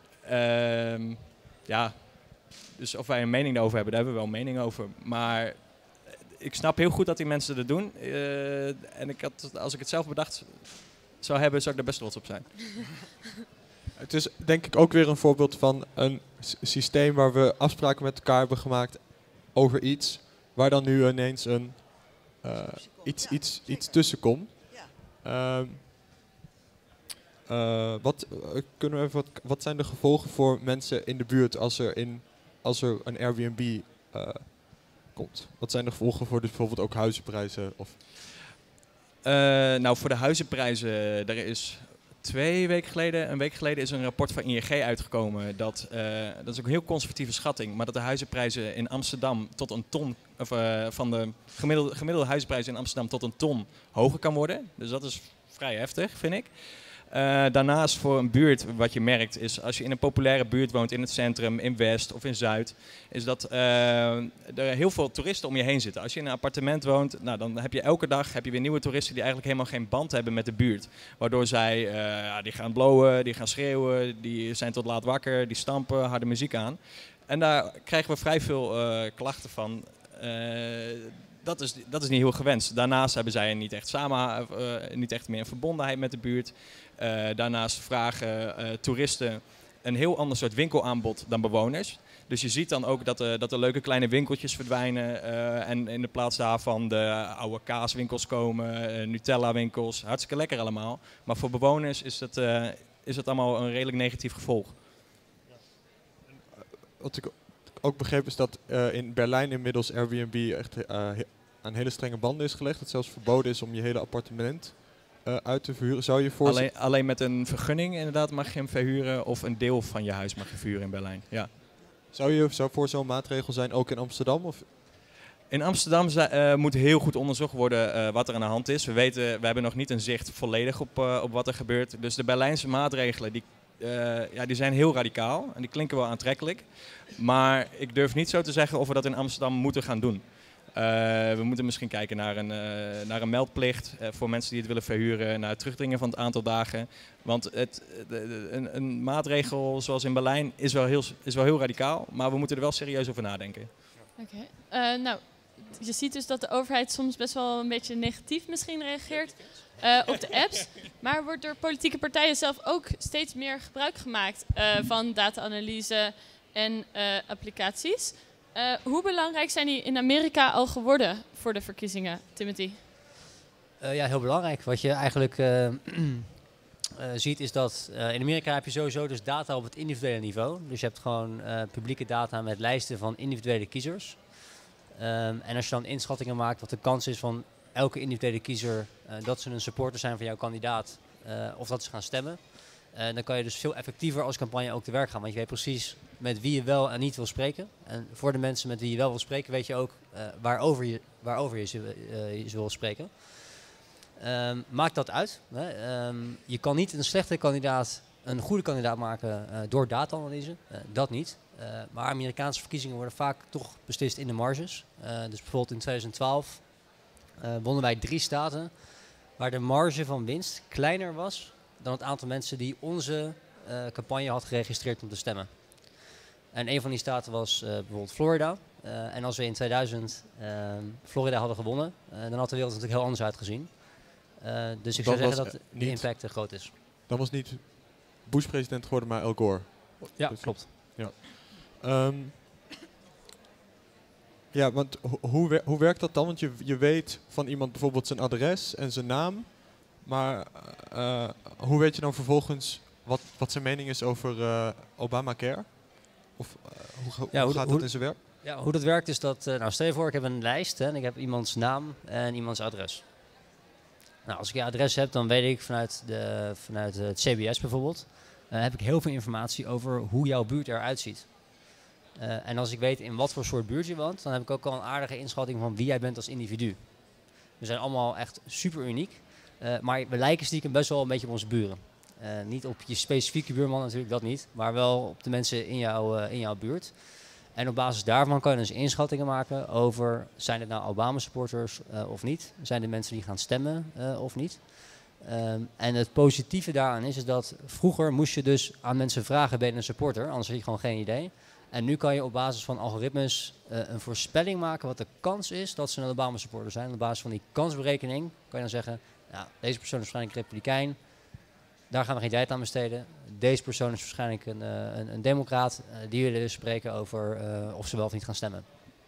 Ja, dus of wij een mening daarover hebben, daar hebben we wel een mening over. Maar ik snap heel goed dat die mensen dat doen. En als ik het zelf bedacht zou hebben, zou ik er best trots op zijn. Het is denk ik ook weer een voorbeeld van een systeem waar we afspraken met elkaar hebben gemaakt over iets, waar dan nu ineens een iets tussen komt. Wat zijn de gevolgen voor mensen in de buurt als er een Airbnb komt? Wat zijn de gevolgen voor dus bijvoorbeeld ook huizenprijzen? Of? Nou, voor de huizenprijzen, er is een week geleden is een rapport van ING uitgekomen. Dat is ook een heel conservatieve schatting, maar dat de huizenprijzen in Amsterdam tot een ton, van de gemiddelde huizenprijzen in Amsterdam tot een ton hoger kan worden. Dus dat is vrij heftig, vind ik. Daarnaast voor een buurt, wat je merkt, is als je in een populaire buurt woont in het centrum, in West of in Zuid, is dat er heel veel toeristen om je heen zitten. Als je in een appartement woont, nou, dan heb je elke dag weer nieuwe toeristen die eigenlijk helemaal geen band hebben met de buurt. Waardoor zij, die gaan blowen, die gaan schreeuwen, die zijn tot laat wakker, die stampen, harde muziek aan. En daar krijgen we vrij veel klachten van. Dat is niet heel gewenst. Daarnaast hebben zij niet echt meer een verbondenheid met de buurt. Daarnaast vragen toeristen een heel ander soort winkelaanbod dan bewoners. Dus je ziet dan ook dat er leuke kleine winkeltjes verdwijnen. En in de plaats daarvan de oude kaaswinkels komen, Nutella-winkels. Hartstikke lekker allemaal. Maar voor bewoners is het allemaal een redelijk negatief gevolg. Wat ik ook begreep is dat in Berlijn inmiddels Airbnb echt aan hele strenge banden is gelegd. Dat het zelfs verboden is om je hele appartement uit te verhuren. Zou je voorstellen? Alleen met een vergunning inderdaad mag je hem verhuren of een deel van je huis mag je verhuren in Berlijn. Ja. Zou voor zo'n maatregel zijn ook in Amsterdam? Of? In Amsterdam moet heel goed onderzocht worden wat er aan de hand is. We hebben nog niet een zicht volledig op wat er gebeurt. Dus de Berlijnse maatregelen die zijn heel radicaal en die klinken wel aantrekkelijk. Maar ik durf niet zo te zeggen of we dat in Amsterdam moeten gaan doen. We moeten misschien kijken naar een meldplicht voor mensen die het willen verhuren, naar het terugdringen van het aantal dagen. Want een maatregel zoals in Berlijn is wel heel radicaal, maar we moeten er wel serieus over nadenken. Oké. Nou, je ziet dus dat de overheid soms best wel een beetje negatief misschien reageert op de apps. Maar wordt door politieke partijen zelf ook steeds meer gebruik gemaakt van data-analyse en applicaties. Hoe belangrijk zijn die in Amerika al geworden voor de verkiezingen, Timothy? Ja, heel belangrijk. Wat je eigenlijk ziet is dat in Amerika heb je sowieso dus data op het individuele niveau. Dus je hebt gewoon publieke data met lijsten van individuele kiezers. En als je dan inschattingen maakt wat de kans is van elke individuele kiezer dat ze een supporter zijn van jouw kandidaat of dat ze gaan stemmen. Dan kan je dus veel effectiever als campagne ook te werk gaan. Want je weet precies met wie je wel en niet wil spreken. En voor de mensen met wie je wel wil spreken weet je ook waarover je ze wil spreken. Maakt dat uit. Hè? Je kan niet een slechte kandidaat een goede kandidaat maken door data-analyse. Dat niet. Maar Amerikaanse verkiezingen worden vaak toch beslist in de marges. Dus bijvoorbeeld in 2012 wonnen wij 3 staten waar de marge van winst kleiner was dan het aantal mensen die onze campagne had geregistreerd om te stemmen. En een van die staten was bijvoorbeeld Florida. En als we in 2000 Florida hadden gewonnen, dan had de wereld natuurlijk heel anders uitgezien. Dus ik zou zeggen dat de impact groot is. Dan was niet Bush president geworden, maar Al Gore. Ja, dus klopt. Ja, ja, want hoe werkt dat dan? Want je weet van iemand bijvoorbeeld zijn adres en zijn naam. Maar hoe weet je dan vervolgens wat zijn mening is over Obamacare? Of hoe gaat dat in zijn werk? Ja, hoe dat werkt is dat, stel je voor ik heb een lijst en ik heb iemands naam en iemands adres. Nou, als ik je adres heb, dan weet ik vanuit het CBS bijvoorbeeld heb ik heel veel informatie over hoe jouw buurt eruit ziet. En als ik weet in wat voor soort buurt je woont, dan heb ik ook al een aardige inschatting van wie jij bent als individu. We zijn allemaal echt super uniek, maar we lijken stiekem best wel een beetje op onze buren. Niet op je specifieke buurman natuurlijk, dat niet, maar wel op de mensen in jouw buurt. En op basis daarvan kan je dus inschattingen maken over, zijn het nou Obama-supporters of niet? Zijn het mensen die gaan stemmen of niet? En het positieve daaraan is dat vroeger moest je dus aan mensen vragen, ben je een supporter? Anders had je gewoon geen idee. En nu kan je op basis van algoritmes een voorspelling maken wat de kans is dat ze een Obama-supporter zijn. En op basis van die kansberekening kan je dan zeggen, nou, deze persoon is waarschijnlijk republikein. Daar gaan we geen tijd aan besteden. Deze persoon is waarschijnlijk een democraat. Die willen dus spreken over of ze wel of niet gaan stemmen.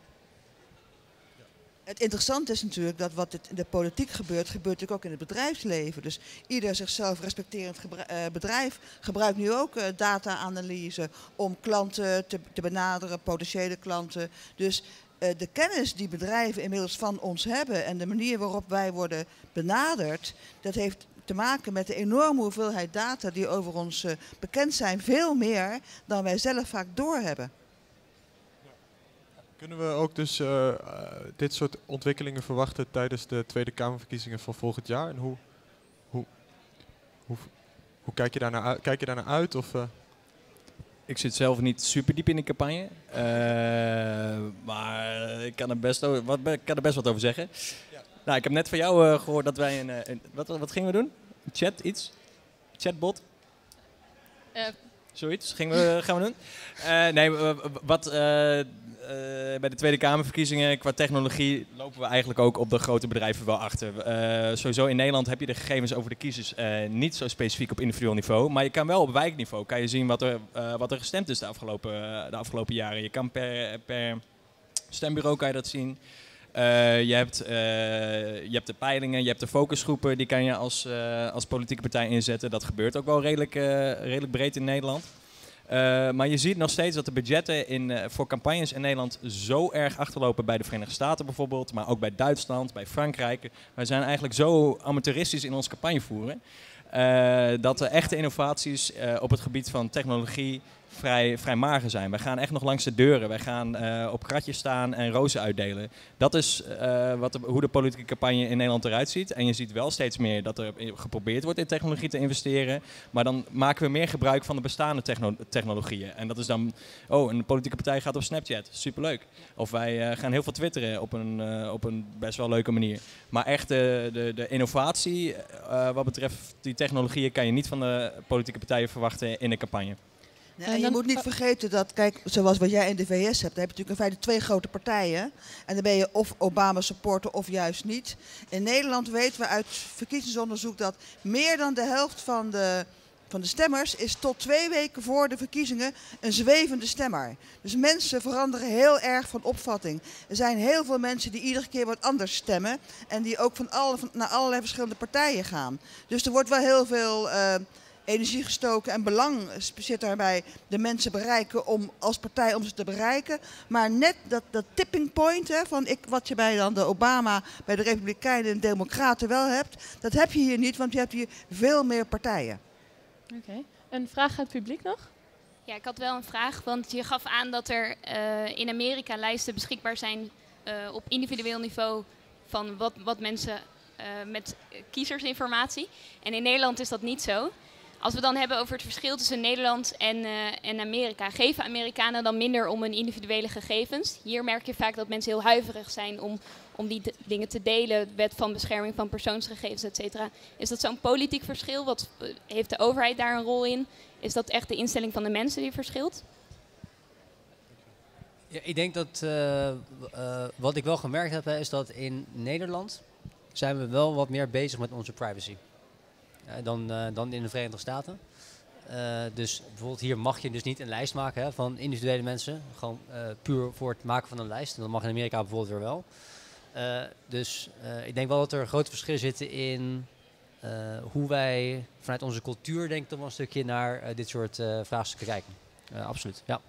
Het interessante is natuurlijk dat wat in de politiek gebeurt, gebeurt natuurlijk ook in het bedrijfsleven. Dus ieder zichzelf respecterend bedrijf gebruikt nu ook data-analyse om klanten te benaderen, potentiële klanten. Dus de kennis die bedrijven inmiddels van ons hebben en de manier waarop wij worden benaderd, dat heeft te maken met de enorme hoeveelheid data die over ons bekend zijn. Veel meer dan wij zelf vaak doorhebben. Kunnen we ook dus dit soort ontwikkelingen verwachten tijdens de Tweede Kamerverkiezingen van volgend jaar? En hoe kijk je daarnaar uit? Of, Ik zit zelf niet super diep in de campagne, maar ik kan er best wat over zeggen. Ja. Nou, ik heb net van jou gehoord dat wij wat gingen we doen? Een chat, iets? Chatbot? Zoiets gaan we doen. Bij de Tweede Kamerverkiezingen qua technologie lopen we eigenlijk ook op de grote bedrijven wel achter. Sowieso in Nederland heb je de gegevens over de kiezers niet zo specifiek op individueel niveau. Maar je kan wel op wijkniveau kan je zien wat er gestemd is de afgelopen jaren. Je kan per stembureau kan je dat zien. Je hebt de peilingen, je hebt de focusgroepen, die kan je als politieke partij inzetten. Dat gebeurt ook wel redelijk breed in Nederland. Maar je ziet nog steeds dat de budgetten voor campagnes in Nederland zo erg achterlopen bij de Verenigde Staten bijvoorbeeld, maar ook bij Duitsland, bij Frankrijk. Wij zijn eigenlijk zo amateuristisch in ons campagne voeren, dat de echte innovaties op het gebied van technologie vrij mager zijn. Wij gaan echt nog langs de deuren. Wij gaan op kratjes staan en rozen uitdelen. Dat is hoe de politieke campagne in Nederland eruit ziet. En je ziet wel steeds meer dat er geprobeerd wordt in technologie te investeren. Maar dan maken we meer gebruik van de bestaande technologieën. En dat is dan, een politieke partij gaat op Snapchat. Superleuk. Of wij gaan heel veel twitteren op een best wel leuke manier. Maar echt de innovatie wat betreft die technologieën kan je niet van de politieke partijen verwachten in de campagne. Ja, en je moet niet vergeten dat, kijk, zoals wat jij in de VS hebt, dan heb je natuurlijk in feite 2 grote partijen. En dan ben je of Obama supporter of juist niet. In Nederland weten we uit verkiezingsonderzoek dat meer dan de helft van de stemmers is tot 2 weken voor de verkiezingen een zwevende stemmer. Dus mensen veranderen heel erg van opvatting. Er zijn heel veel mensen die iedere keer wat anders stemmen en die ook naar allerlei verschillende partijen gaan. Dus er wordt wel heel veel energie gestoken en belang zit daarbij de mensen bereiken als partij om ze te bereiken. Maar net dat tipping point wat je bij dan de Obama, bij de Republikeinen en de Democraten wel hebt, dat heb je hier niet, want je hebt hier veel meer partijen. Oké. Een vraag uit het publiek nog? Ja, ik had wel een vraag, want je gaf aan dat er in Amerika lijsten beschikbaar zijn op individueel niveau van wat mensen met kiezersinformatie. En in Nederland is dat niet zo. Als we dan hebben over het verschil tussen Nederland en Amerika, geven Amerikanen dan minder om hun individuele gegevens? Hier merk je vaak dat mensen heel huiverig zijn om die dingen te delen, wet van bescherming van persoonsgegevens, et cetera. Is dat zo'n politiek verschil? Heeft de overheid daar een rol in? Is dat echt de instelling van de mensen die verschilt? Ja, ik denk dat wat ik wel gemerkt heb, is dat in Nederland zijn we wel wat meer bezig met onze privacy. Dan in de Verenigde Staten. Dus bijvoorbeeld hier mag je dus niet een lijst maken van individuele mensen. Gewoon puur voor het maken van een lijst. En dat mag in Amerika bijvoorbeeld weer wel. Dus ik denk wel dat er grote verschillen zitten in hoe wij vanuit onze cultuur denk ik toch wel een stukje naar dit soort vraagstukken kijken. Absoluut, ja.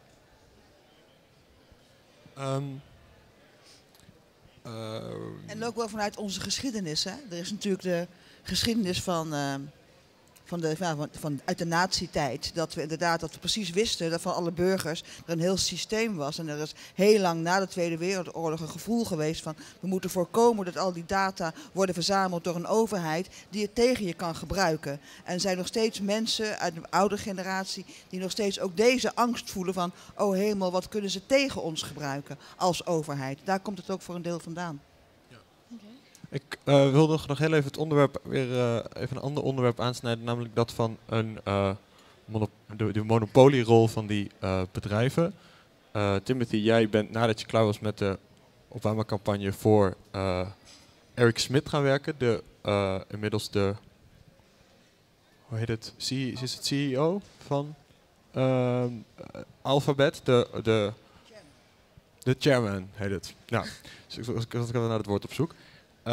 En ook wel vanuit onze geschiedenis. Hè? Er is natuurlijk de geschiedenis van uit de nazi-tijd. Dat we precies wisten dat van alle burgers er een heel systeem was. En er is heel lang na de Tweede Wereldoorlog een gevoel geweest van we moeten voorkomen dat al die data worden verzameld door een overheid die het tegen je kan gebruiken. En er zijn nog steeds mensen uit de oude generatie die nog steeds ook deze angst voelen van oh hemel, wat kunnen ze tegen ons gebruiken als overheid. Daar komt het ook voor een deel vandaan. Ik wilde nog heel even het onderwerp even een ander onderwerp aansnijden, namelijk dat van de monopolierol van die bedrijven. Timothy, jij bent nadat je klaar was met de Obama-campagne voor Eric Schmidt gaan werken, inmiddels de hoe heet het? Is het CEO van Alphabet, de chairman heet het. Nou, dus ik was naar het woord op zoek.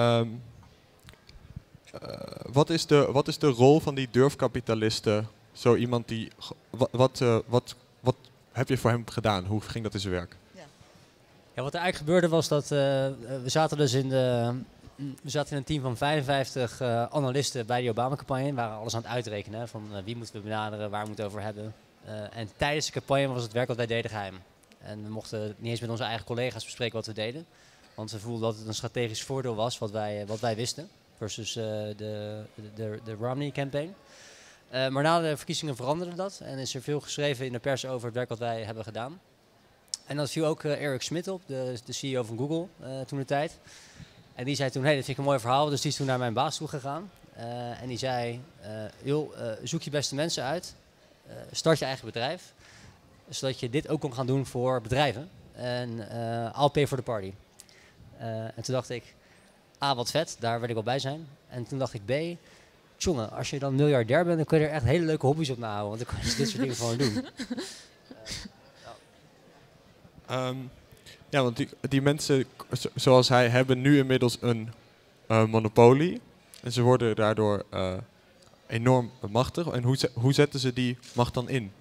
Wat is de rol van die durfkapitalisten? Zo iemand die. Wat heb je voor hem gedaan? Hoe ging dat in zijn werk? Ja, wat er eigenlijk gebeurde was dat we zaten dus in een team van 55 analisten bij die Obama-campagne. We waren alles aan het uitrekenen van wie moeten we benaderen, waar moeten we het over hebben. En tijdens de campagne was het werk wat wij deden geheim. En we mochten niet eens met onze eigen collega's bespreken wat we deden. Want we voelden dat het een strategisch voordeel was wat wij wisten. Versus de Romney-campaign. Maar na de verkiezingen veranderde dat. En is er veel geschreven in de pers over het werk wat wij hebben gedaan. En dat viel ook Eric Schmidt op, de CEO van Google toen de tijd. En die zei toen, hey, dat vind ik een mooi verhaal. Dus die is toen naar mijn baas toe gegaan. En die zei, zoek je beste mensen uit. Start je eigen bedrijf. Zodat je dit ook kon gaan doen voor bedrijven. En I'll pay for the party. En toen dacht ik, A, wat vet, daar wil ik wel bij zijn. En toen dacht ik, B, jongen, als je dan miljardair bent, dan kun je er echt hele leuke hobby's op nahouden. Want dan kan je dit soort dingen gewoon doen. Ja, want die mensen zoals hij hebben nu inmiddels een monopolie. En ze worden daardoor enorm machtig. En hoe zetten ze die macht dan in?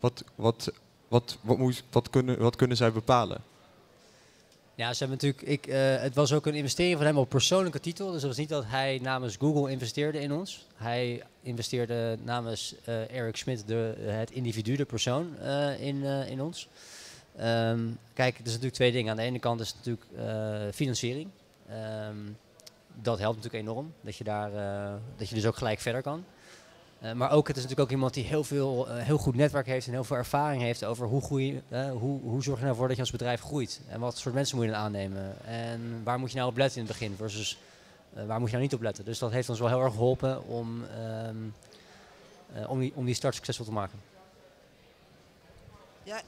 Wat kunnen zij bepalen? Ja, ze hebben natuurlijk. Het was ook een investering van hem op persoonlijke titel. Dus het was niet dat hij namens Google investeerde in ons. Hij investeerde namens Eric Schmidt, het individu, de persoon, in ons. Kijk, er zijn natuurlijk twee dingen. Aan de ene kant is het natuurlijk financiering. Dat helpt natuurlijk enorm. Dat je dus ook gelijk verder kan. Maar ook, het is natuurlijk ook iemand die heel goed netwerk heeft en heel veel ervaring heeft over hoe zorg je nou voor dat je als bedrijf groeit. En wat soort mensen moet je dan aannemen. En waar moet je nou op letten in het begin versus waar moet je nou niet op letten. Dus dat heeft ons wel heel erg geholpen om die start succesvol te maken. Ja,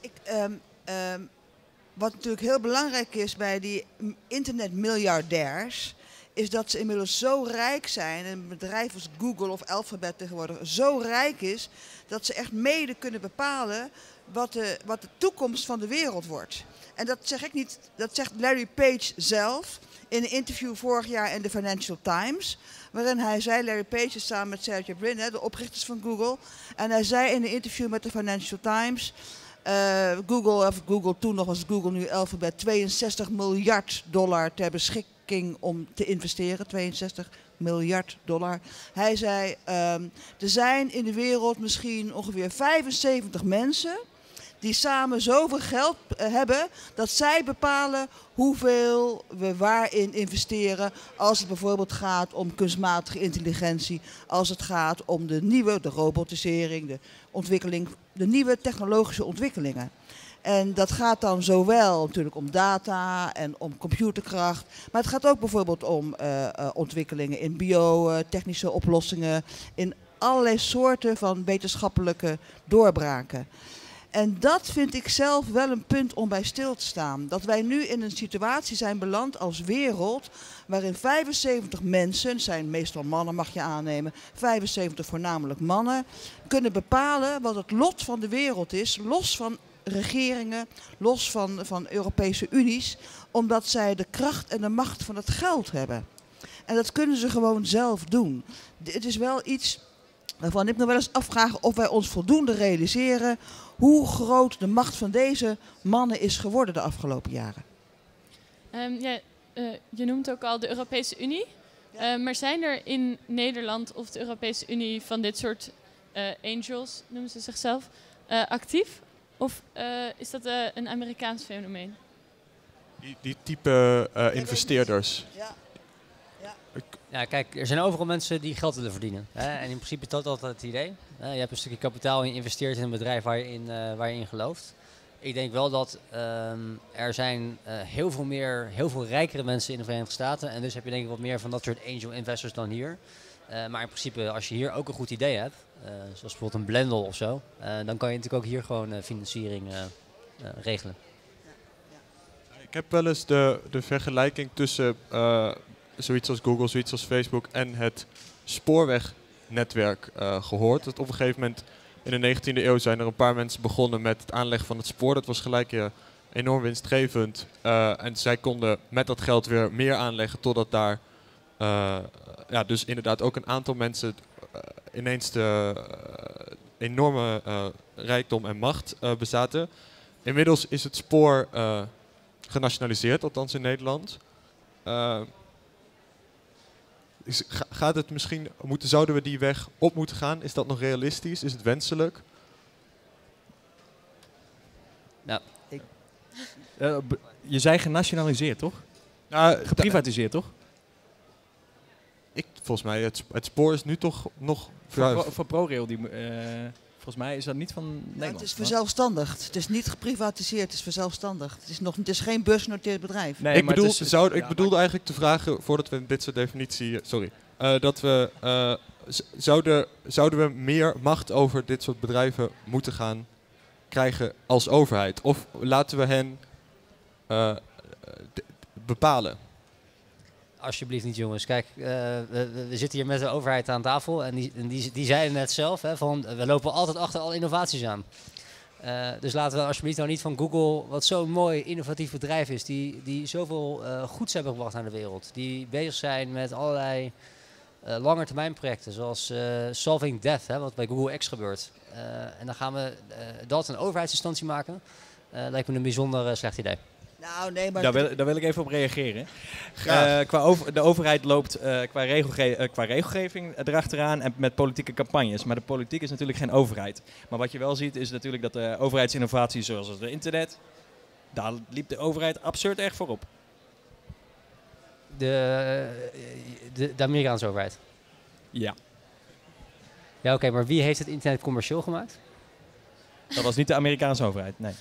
wat natuurlijk heel belangrijk is bij die internetmiljardairs, is dat ze inmiddels zo rijk zijn, en een bedrijf als Google of Alphabet tegenwoordig zo rijk is, dat ze echt mede kunnen bepalen wat de toekomst van de wereld wordt. En dat zeg ik niet, dat zegt Larry Page zelf in een interview vorig jaar in de Financial Times, waarin hij zei, Larry Page is samen met Sergey Brin, de oprichters van Google, en hij zei in een interview met de Financial Times, Google toen nog was Google, nu Alphabet, $62 miljard ter beschikking om te investeren, $62 miljard. Hij zei, er zijn in de wereld misschien ongeveer 75 mensen die samen zoveel geld hebben dat zij bepalen hoeveel we waarin investeren als het bijvoorbeeld gaat om kunstmatige intelligentie, als het gaat om de robotisering, de ontwikkeling, de nieuwe technologische ontwikkelingen. En dat gaat dan zowel natuurlijk om data en om computerkracht, maar het gaat ook bijvoorbeeld om ontwikkelingen in biotechnische oplossingen, in allerlei soorten van wetenschappelijke doorbraken. En dat vind ik zelf wel een punt om bij stil te staan. Dat wij nu in een situatie zijn beland als wereld waarin 75 mensen, het zijn meestal mannen mag je aannemen, 75 voornamelijk mannen, kunnen bepalen wat het lot van de wereld is, los van regeringen, los van Europese Unies, omdat zij de kracht en de macht van het geld hebben. En dat kunnen ze gewoon zelf doen. Het is wel iets waarvan ik me wel eens afvraag of wij ons voldoende realiseren hoe groot de macht van deze mannen is geworden de afgelopen jaren. Je noemt ook al de Europese Unie. Maar zijn er in Nederland of de Europese Unie van dit soort angels, noemen ze zichzelf, actief? Of is dat een Amerikaans fenomeen? Die type investeerders. Ja. Ja, kijk, er zijn overal mensen die geld willen verdienen. Hè? En in principe is dat altijd het idee. Je hebt een stukje kapitaal en je investeert in een bedrijf waar je in gelooft. Ik denk wel dat er zijn heel veel rijkere mensen in de Verenigde Staten. En dus heb je denk ik wat meer van dat soort angel investors dan hier. Maar in principe, als je hier ook een goed idee hebt, zoals bijvoorbeeld een Blendel of zo, dan kan je natuurlijk ook hier gewoon financiering regelen. Ik heb wel eens de vergelijking tussen zoiets als Google, zoiets als Facebook en het spoorwegnetwerk gehoord. Dat op een gegeven moment in de 19e eeuw zijn er een paar mensen begonnen met het aanleggen van het spoor. Dat was gelijk enorm winstgevend. En zij konden met dat geld weer meer aanleggen totdat daar dus inderdaad ook een aantal mensen ineens de enorme rijkdom en macht bezaten. Inmiddels is het spoor genationaliseerd, althans in Nederland. Gaat het misschien, zouden we die weg op moeten gaan? Is dat nog realistisch? Is het wenselijk? Nou, je zei genationaliseerd, toch? Geprivatiseerd, toch? Volgens mij, het spoor is nu toch nog... Voor ProRail, volgens mij is dat niet van Nederland. Het is verzelfstandigd. Het is niet geprivatiseerd, het is verzelfstandigd. Het is geen beursgenoteerd bedrijf. Nee, ik bedoelde eigenlijk te vragen, voordat we dit soort definitie... dat we... zouden we meer macht over dit soort bedrijven moeten gaan krijgen als overheid? Of laten we hen bepalen? Alsjeblieft niet, jongens. Kijk, we zitten hier met de overheid aan tafel en die zeiden net zelf, van we lopen altijd achter alle innovaties aan. Dus laten we alsjeblieft nou niet van Google, wat zo'n mooi innovatief bedrijf is, die zoveel goeds hebben gebracht aan de wereld. Die bezig zijn met allerlei langetermijnprojecten, zoals Solving Death, wat bij Google X gebeurt. En dan gaan we dat een overheidsinstantie maken. Lijkt me een bijzonder slecht idee. Nou, nee, maar... Daar wil ik even op reageren. De overheid loopt qua regelgeving erachteraan en met politieke campagnes. Maar de politiek is natuurlijk geen overheid. Maar wat je wel ziet is natuurlijk dat de overheidsinnovaties zoals het internet, daar liep de overheid absurd erg voorop. De Amerikaanse overheid? Ja. Ja, oké, maar wie heeft het internet commercieel gemaakt? Dat was niet de Amerikaanse overheid, nee.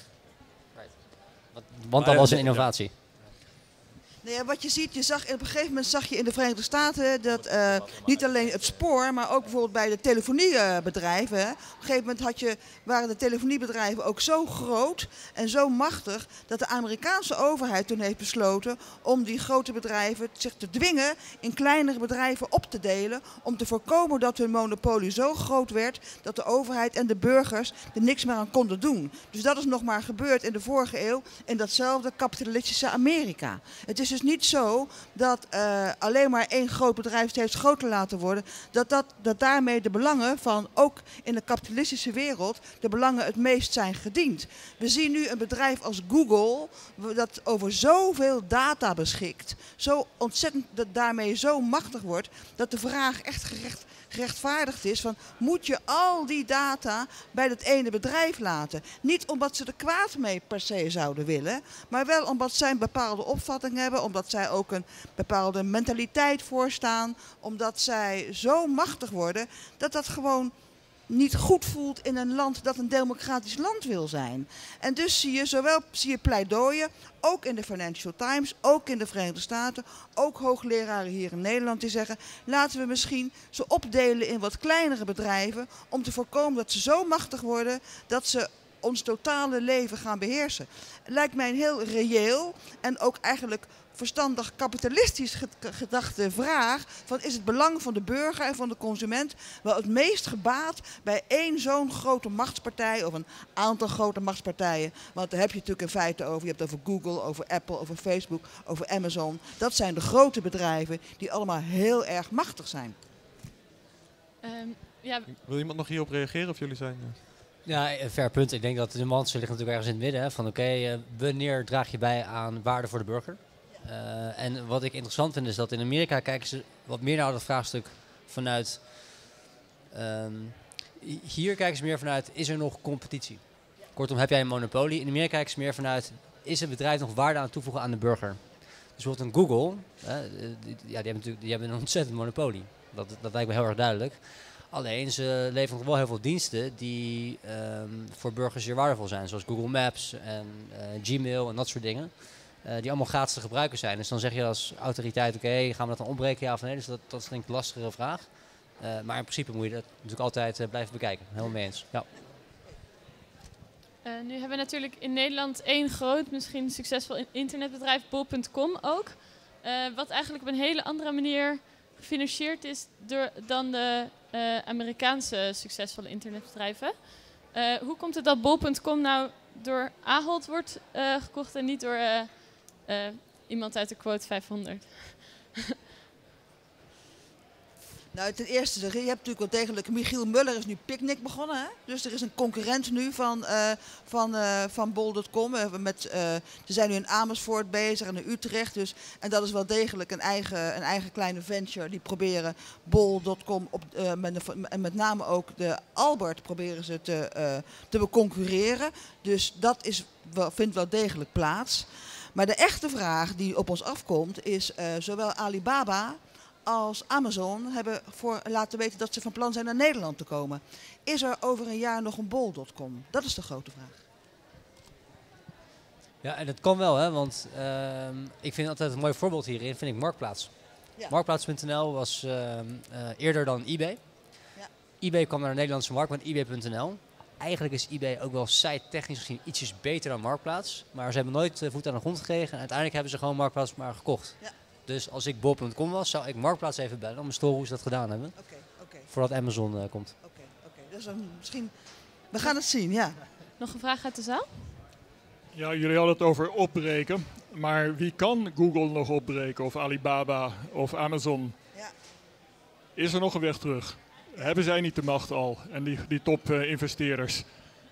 Want dat was een innovatie. Nee, wat je ziet, op een gegeven moment zag je in de Verenigde Staten dat niet alleen het spoor, maar ook bijvoorbeeld bij de telefoniebedrijven. Op een gegeven moment waren de telefoniebedrijven ook zo groot en zo machtig dat de Amerikaanse overheid toen heeft besloten om die grote bedrijven zich te dwingen in kleinere bedrijven op te delen. Om te voorkomen dat hun monopolie zo groot werd dat de overheid en de burgers er niks meer aan konden doen. Dus dat is nog maar gebeurd in de vorige eeuw in datzelfde kapitalistische Amerika. Het is dus niet zo dat alleen maar één groot bedrijf steeds groter laten worden. Dat daarmee de belangen van, ook in de kapitalistische wereld, de belangen het meest zijn gediend. We zien nu een bedrijf als Google, dat over zoveel data beschikt, zo ontzettend, dat daarmee zo machtig wordt, dat de vraag echt gerechtvaardigd is van, moet je al die data bij dat ene bedrijf laten? Niet omdat ze er kwaad mee per se zouden willen, maar wel omdat zij een bepaalde opvatting hebben, omdat zij ook een bepaalde mentaliteit voorstaan, omdat zij zo machtig worden dat dat gewoon niet goed voelt in een land dat een democratisch land wil zijn. En dus zie je pleidooien, ook in de Financial Times, ook in de Verenigde Staten, ook hoogleraren hier in Nederland die zeggen, laten we misschien ze opdelen in wat kleinere bedrijven om te voorkomen dat ze zo machtig worden dat ze ons totale leven gaan beheersen. Lijkt mij een heel reëel en ook eigenlijk verstandig kapitalistisch gedachte vraag van, is het belang van de burger en van de consument wel het meest gebaat bij één zo'n grote machtspartij of een aantal grote machtspartijen? Want daar heb je natuurlijk in feite over. Je hebt het over Google, over Apple, over Facebook, over Amazon. Dat zijn de grote bedrijven die allemaal heel erg machtig zijn. Wil iemand nog hierop reageren of jullie zijn... Ja, een fair punt. Ik denk dat de nuance ligt natuurlijk ergens in het midden. Van wanneer draag je bij aan waarde voor de burger? En wat ik interessant vind is dat in Amerika kijken ze wat meer naar dat vraagstuk vanuit Hier kijken ze meer vanuit, is er nog competitie? Kortom, heb jij een monopolie? In Amerika kijken ze meer vanuit, is het bedrijf nog waarde aan toevoegen aan de burger? Dus bijvoorbeeld een Google, die hebben een ontzettend monopolie. Dat lijkt me heel erg duidelijk. Alleen ze leveren nog wel heel veel diensten die voor burgers zeer waardevol zijn. Zoals Google Maps en Gmail en dat soort dingen. Die allemaal gratis te gebruiken zijn. Dus dan zeg je als autoriteit, oké, gaan we dat dan opbreken, ja of nee? Dus dat is denk ik een lastigere vraag. Maar in principe moet je dat natuurlijk altijd blijven bekijken. Helemaal mee eens. Ja. Nu hebben we natuurlijk in Nederland één groot, misschien succesvol internetbedrijf, bol.com ook. Wat eigenlijk op een hele andere manier gefinancierd is dan de Amerikaanse succesvolle internetbedrijven. Hoe komt het dat bol.com nou door Ahold wordt gekocht en niet door iemand uit de quote 500? Nou, ten eerste, je hebt natuurlijk wel degelijk, Michiel Muller is nu Picnic begonnen. Hè? Dus er is een concurrent nu van bol.com. Ze zijn nu in Amersfoort bezig en in Utrecht. Dus, en dat is wel degelijk een eigen kleine venture. Die proberen bol.com en met name ook de Albert proberen ze te beconcurreren. Dus dat vindt wel degelijk plaats. Maar de echte vraag die op ons afkomt is zowel Alibaba als Amazon hebben laten weten dat ze van plan zijn naar Nederland te komen. Is er over een jaar nog een bol.com? Dat is de grote vraag. Ja, en dat kan wel, hè, want ik vind altijd een mooi voorbeeld hierin, vind ik Marktplaats. Ja. Marktplaats.nl was eerder dan eBay. Ja. eBay kwam naar de Nederlandse markt met ebay.nl. Eigenlijk is eBay ook wel site-technisch misschien ietsjes beter dan Marktplaats. Maar ze hebben nooit voet aan de grond gekregen en uiteindelijk hebben ze gewoon Marktplaats maar gekocht. Ja. Dus als ik bol.com was, zou ik Marktplaats even bellen om te horen hoe ze dat gedaan hebben. Okay. Voordat Amazon komt. Oké. Dus misschien... We gaan het zien, ja. Nog een vraag uit de zaal? Ja, jullie hadden het over opbreken. Maar wie kan Google nog opbreken? Of Alibaba of Amazon? Ja. Is er nog een weg terug? Ja. Hebben zij niet de macht al? En die top-investeerders?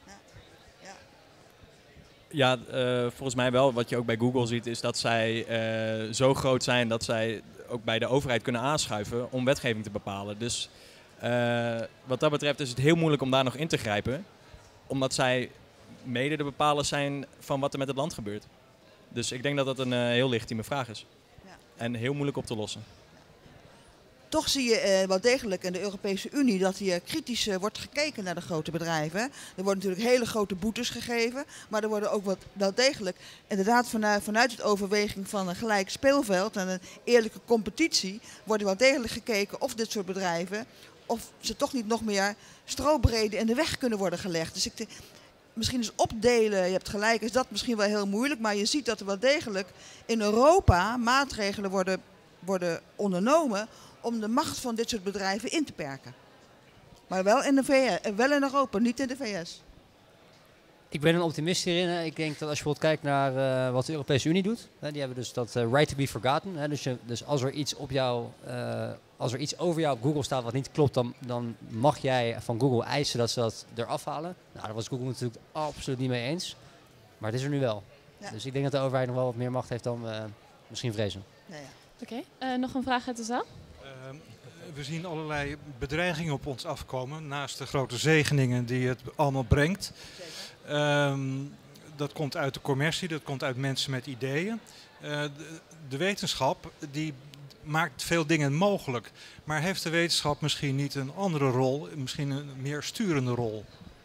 Ja, volgens mij wel. Wat je ook bij Google ziet is dat zij zo groot zijn dat zij ook bij de overheid kunnen aanschuiven om wetgeving te bepalen. Dus wat dat betreft is het heel moeilijk om daar nog in te grijpen. Omdat zij mede de bepalers zijn van wat er met het land gebeurt. Dus ik denk dat dat een heel legitieme vraag is. Ja. En heel moeilijk op te lossen. Toch zie je wel degelijk in de Europese Unie dat hier kritisch wordt gekeken naar de grote bedrijven. Er worden natuurlijk hele grote boetes gegeven, maar er worden ook wel degelijk, inderdaad vanuit het overweging van een gelijk speelveld en een eerlijke competitie, wordt er wel degelijk gekeken of dit soort bedrijven, of ze toch niet nog meer strobreden in de weg kunnen worden gelegd. Dus misschien is opdelen, je hebt gelijk, is dat misschien wel heel moeilijk, maar je ziet dat er wel degelijk in Europa maatregelen worden ondernomen om de macht van dit soort bedrijven in te perken. Maar wel in Europa, niet in de VS. Ik ben een optimist hierin. Ik denk dat als je bijvoorbeeld kijkt naar wat de Europese Unie doet. Die hebben dus dat right to be forgotten. Dus als er iets over jou op Google staat wat niet klopt, dan mag jij van Google eisen dat ze dat eraf halen. Nou, daar was Google natuurlijk absoluut niet mee eens. Maar het is er nu wel. Ja. Dus ik denk dat de overheid nog wel wat meer macht heeft dan misschien vrezen. Ja. Oké, nog een vraag uit de zaal? We zien allerlei bedreigingen op ons afkomen, naast de grote zegeningen die het allemaal brengt. Dat komt uit de commercie, dat komt uit mensen met ideeën. De wetenschap die maakt veel dingen mogelijk, maar heeft de wetenschap misschien niet een andere rol, misschien een meer sturende rol?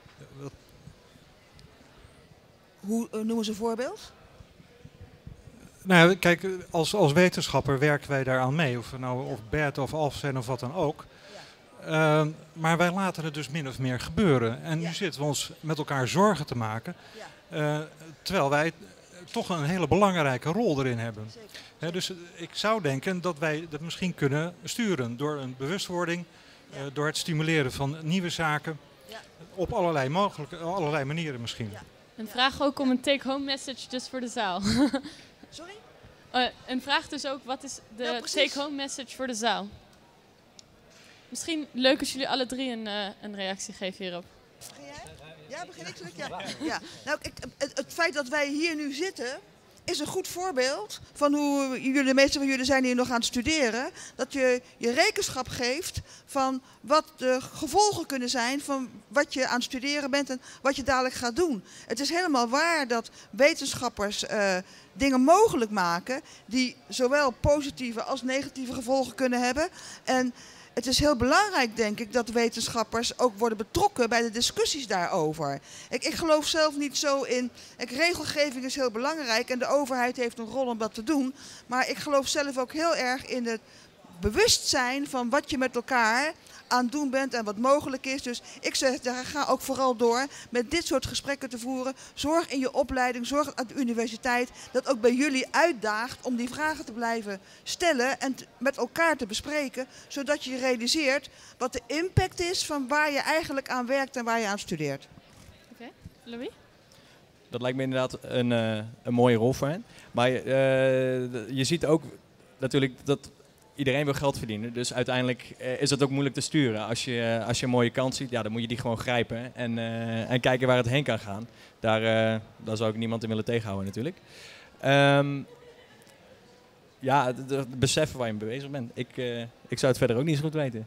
Hoe noemen ze een voorbeeld? Nou, kijk, als wetenschapper werken wij daaraan mee. Of we nou of bad of af zijn of wat dan ook. Ja. Maar wij laten het dus min of meer gebeuren. En nu zitten we ons met elkaar zorgen te maken. Ja. Terwijl wij toch een hele belangrijke rol erin hebben. Dus ik zou denken dat wij dat misschien kunnen sturen. Door een bewustwording, door het stimuleren van nieuwe zaken. Ja. Op allerlei manieren misschien. Ja. Een vraag ook om een take-home message dus voor de zaal. Sorry? Een vraag dus ook, wat is de take-home message voor de zaal? Misschien leuk als jullie alle drie een reactie geven hierop. Begin jij? Ja, begin ik? Ja. Nou, het feit dat wij hier nu zitten, is een goed voorbeeld van hoe de meeste van jullie zijn hier nog aan het studeren. Dat je rekenschap geeft van wat de gevolgen kunnen zijn van wat je aan het studeren bent en wat je dadelijk gaat doen. Het is helemaal waar dat wetenschappers dingen mogelijk maken die zowel positieve als negatieve gevolgen kunnen hebben. En het is heel belangrijk, denk ik, dat wetenschappers ook worden betrokken bij de discussies daarover. Ik geloof zelf niet zo in. Regelgeving is heel belangrijk en de overheid heeft een rol om dat te doen. Maar ik geloof zelf ook heel erg in het bewustzijn van wat je met elkaar aan het doen bent en wat mogelijk is. Dus ik zeg, ga ook vooral door met dit soort gesprekken te voeren. Zorg in je opleiding, zorg aan de universiteit dat ook bij jullie uitdaagt om die vragen te blijven stellen en met elkaar te bespreken, zodat je realiseert wat de impact is van waar je eigenlijk aan werkt en waar je aan studeert. Oké, Louis? Dat lijkt me inderdaad een mooie rol voor hen. Maar je ziet ook natuurlijk dat iedereen wil geld verdienen, dus uiteindelijk is het ook moeilijk te sturen. Als je een mooie kans ziet, ja, dan moet je die gewoon grijpen en kijken waar het heen kan gaan. Daar zou ik niemand in willen tegenhouden natuurlijk. Ja, beseffen waar je mee bezig bent. Ik zou het verder ook niet zo goed weten.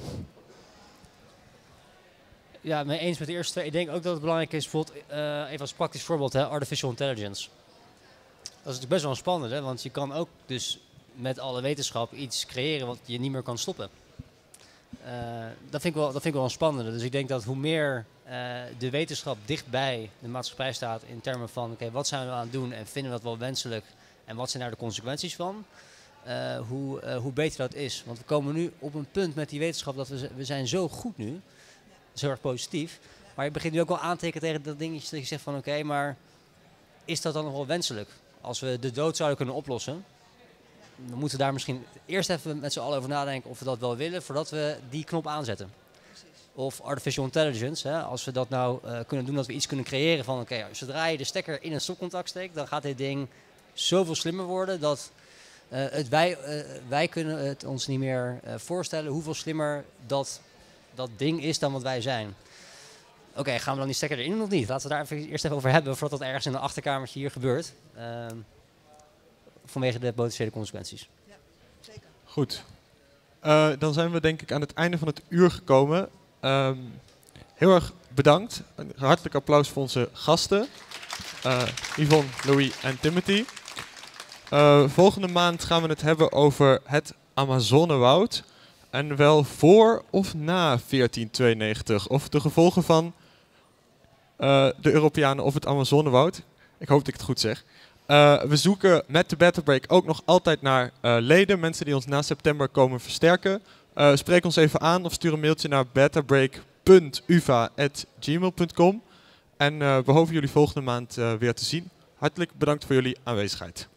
Ja, mee eens met de eerste twee. Ik denk ook dat het belangrijk is, bijvoorbeeld, even als praktisch voorbeeld, hè, artificial intelligence. Dat is natuurlijk best wel spannend, hè, want je kan ook dus met alle wetenschap iets creëren wat je niet meer kan stoppen. Dat vind ik wel een spannende. Dus ik denk dat hoe meer de wetenschap dichtbij de maatschappij staat in termen van oké, wat zijn we aan het doen en vinden we dat wel wenselijk en wat zijn daar de consequenties van, hoe beter dat is. Want we komen nu op een punt met die wetenschap dat we zijn zo goed nu, dat is heel erg positief, maar je begint nu ook wel aan te tekenen tegen dat dingetje dat je zegt van oké, maar is dat dan nog wel wenselijk? Als we de dood zouden kunnen oplossen, we moeten daar misschien eerst even met z'n allen over nadenken of we dat wel willen voordat we die knop aanzetten. Of artificial intelligence, hè, als we dat nou kunnen doen dat we iets kunnen creëren van oké, zodra je de stekker in een stopcontact steekt, dan gaat dit ding zoveel slimmer worden dat wij kunnen het ons niet meer voorstellen hoeveel slimmer dat ding is dan wat wij zijn. Oké, gaan we dan die stekker erin of niet? Laten we daar eerst even over hebben voordat dat ergens in een achterkamertje hier gebeurt. Vanwege de potentiële consequenties. Ja, zeker. Goed. Dan zijn we denk ik aan het einde van het uur gekomen. Heel erg bedankt. Een hartelijk applaus voor onze gasten. Yvonne, Louis en Timothy. Volgende maand gaan we het hebben over het Amazonewoud. En wel voor of na 1492. Of de gevolgen van de Europeanen of het Amazonewoud. Ik hoop dat ik het goed zeg. We zoeken met de Better Break ook nog altijd naar leden. Mensen die ons na september komen versterken. Spreek ons even aan of stuur een mailtje naar betterbreak.uva@gmail.com. En we hopen jullie volgende maand weer te zien. Hartelijk bedankt voor jullie aanwezigheid.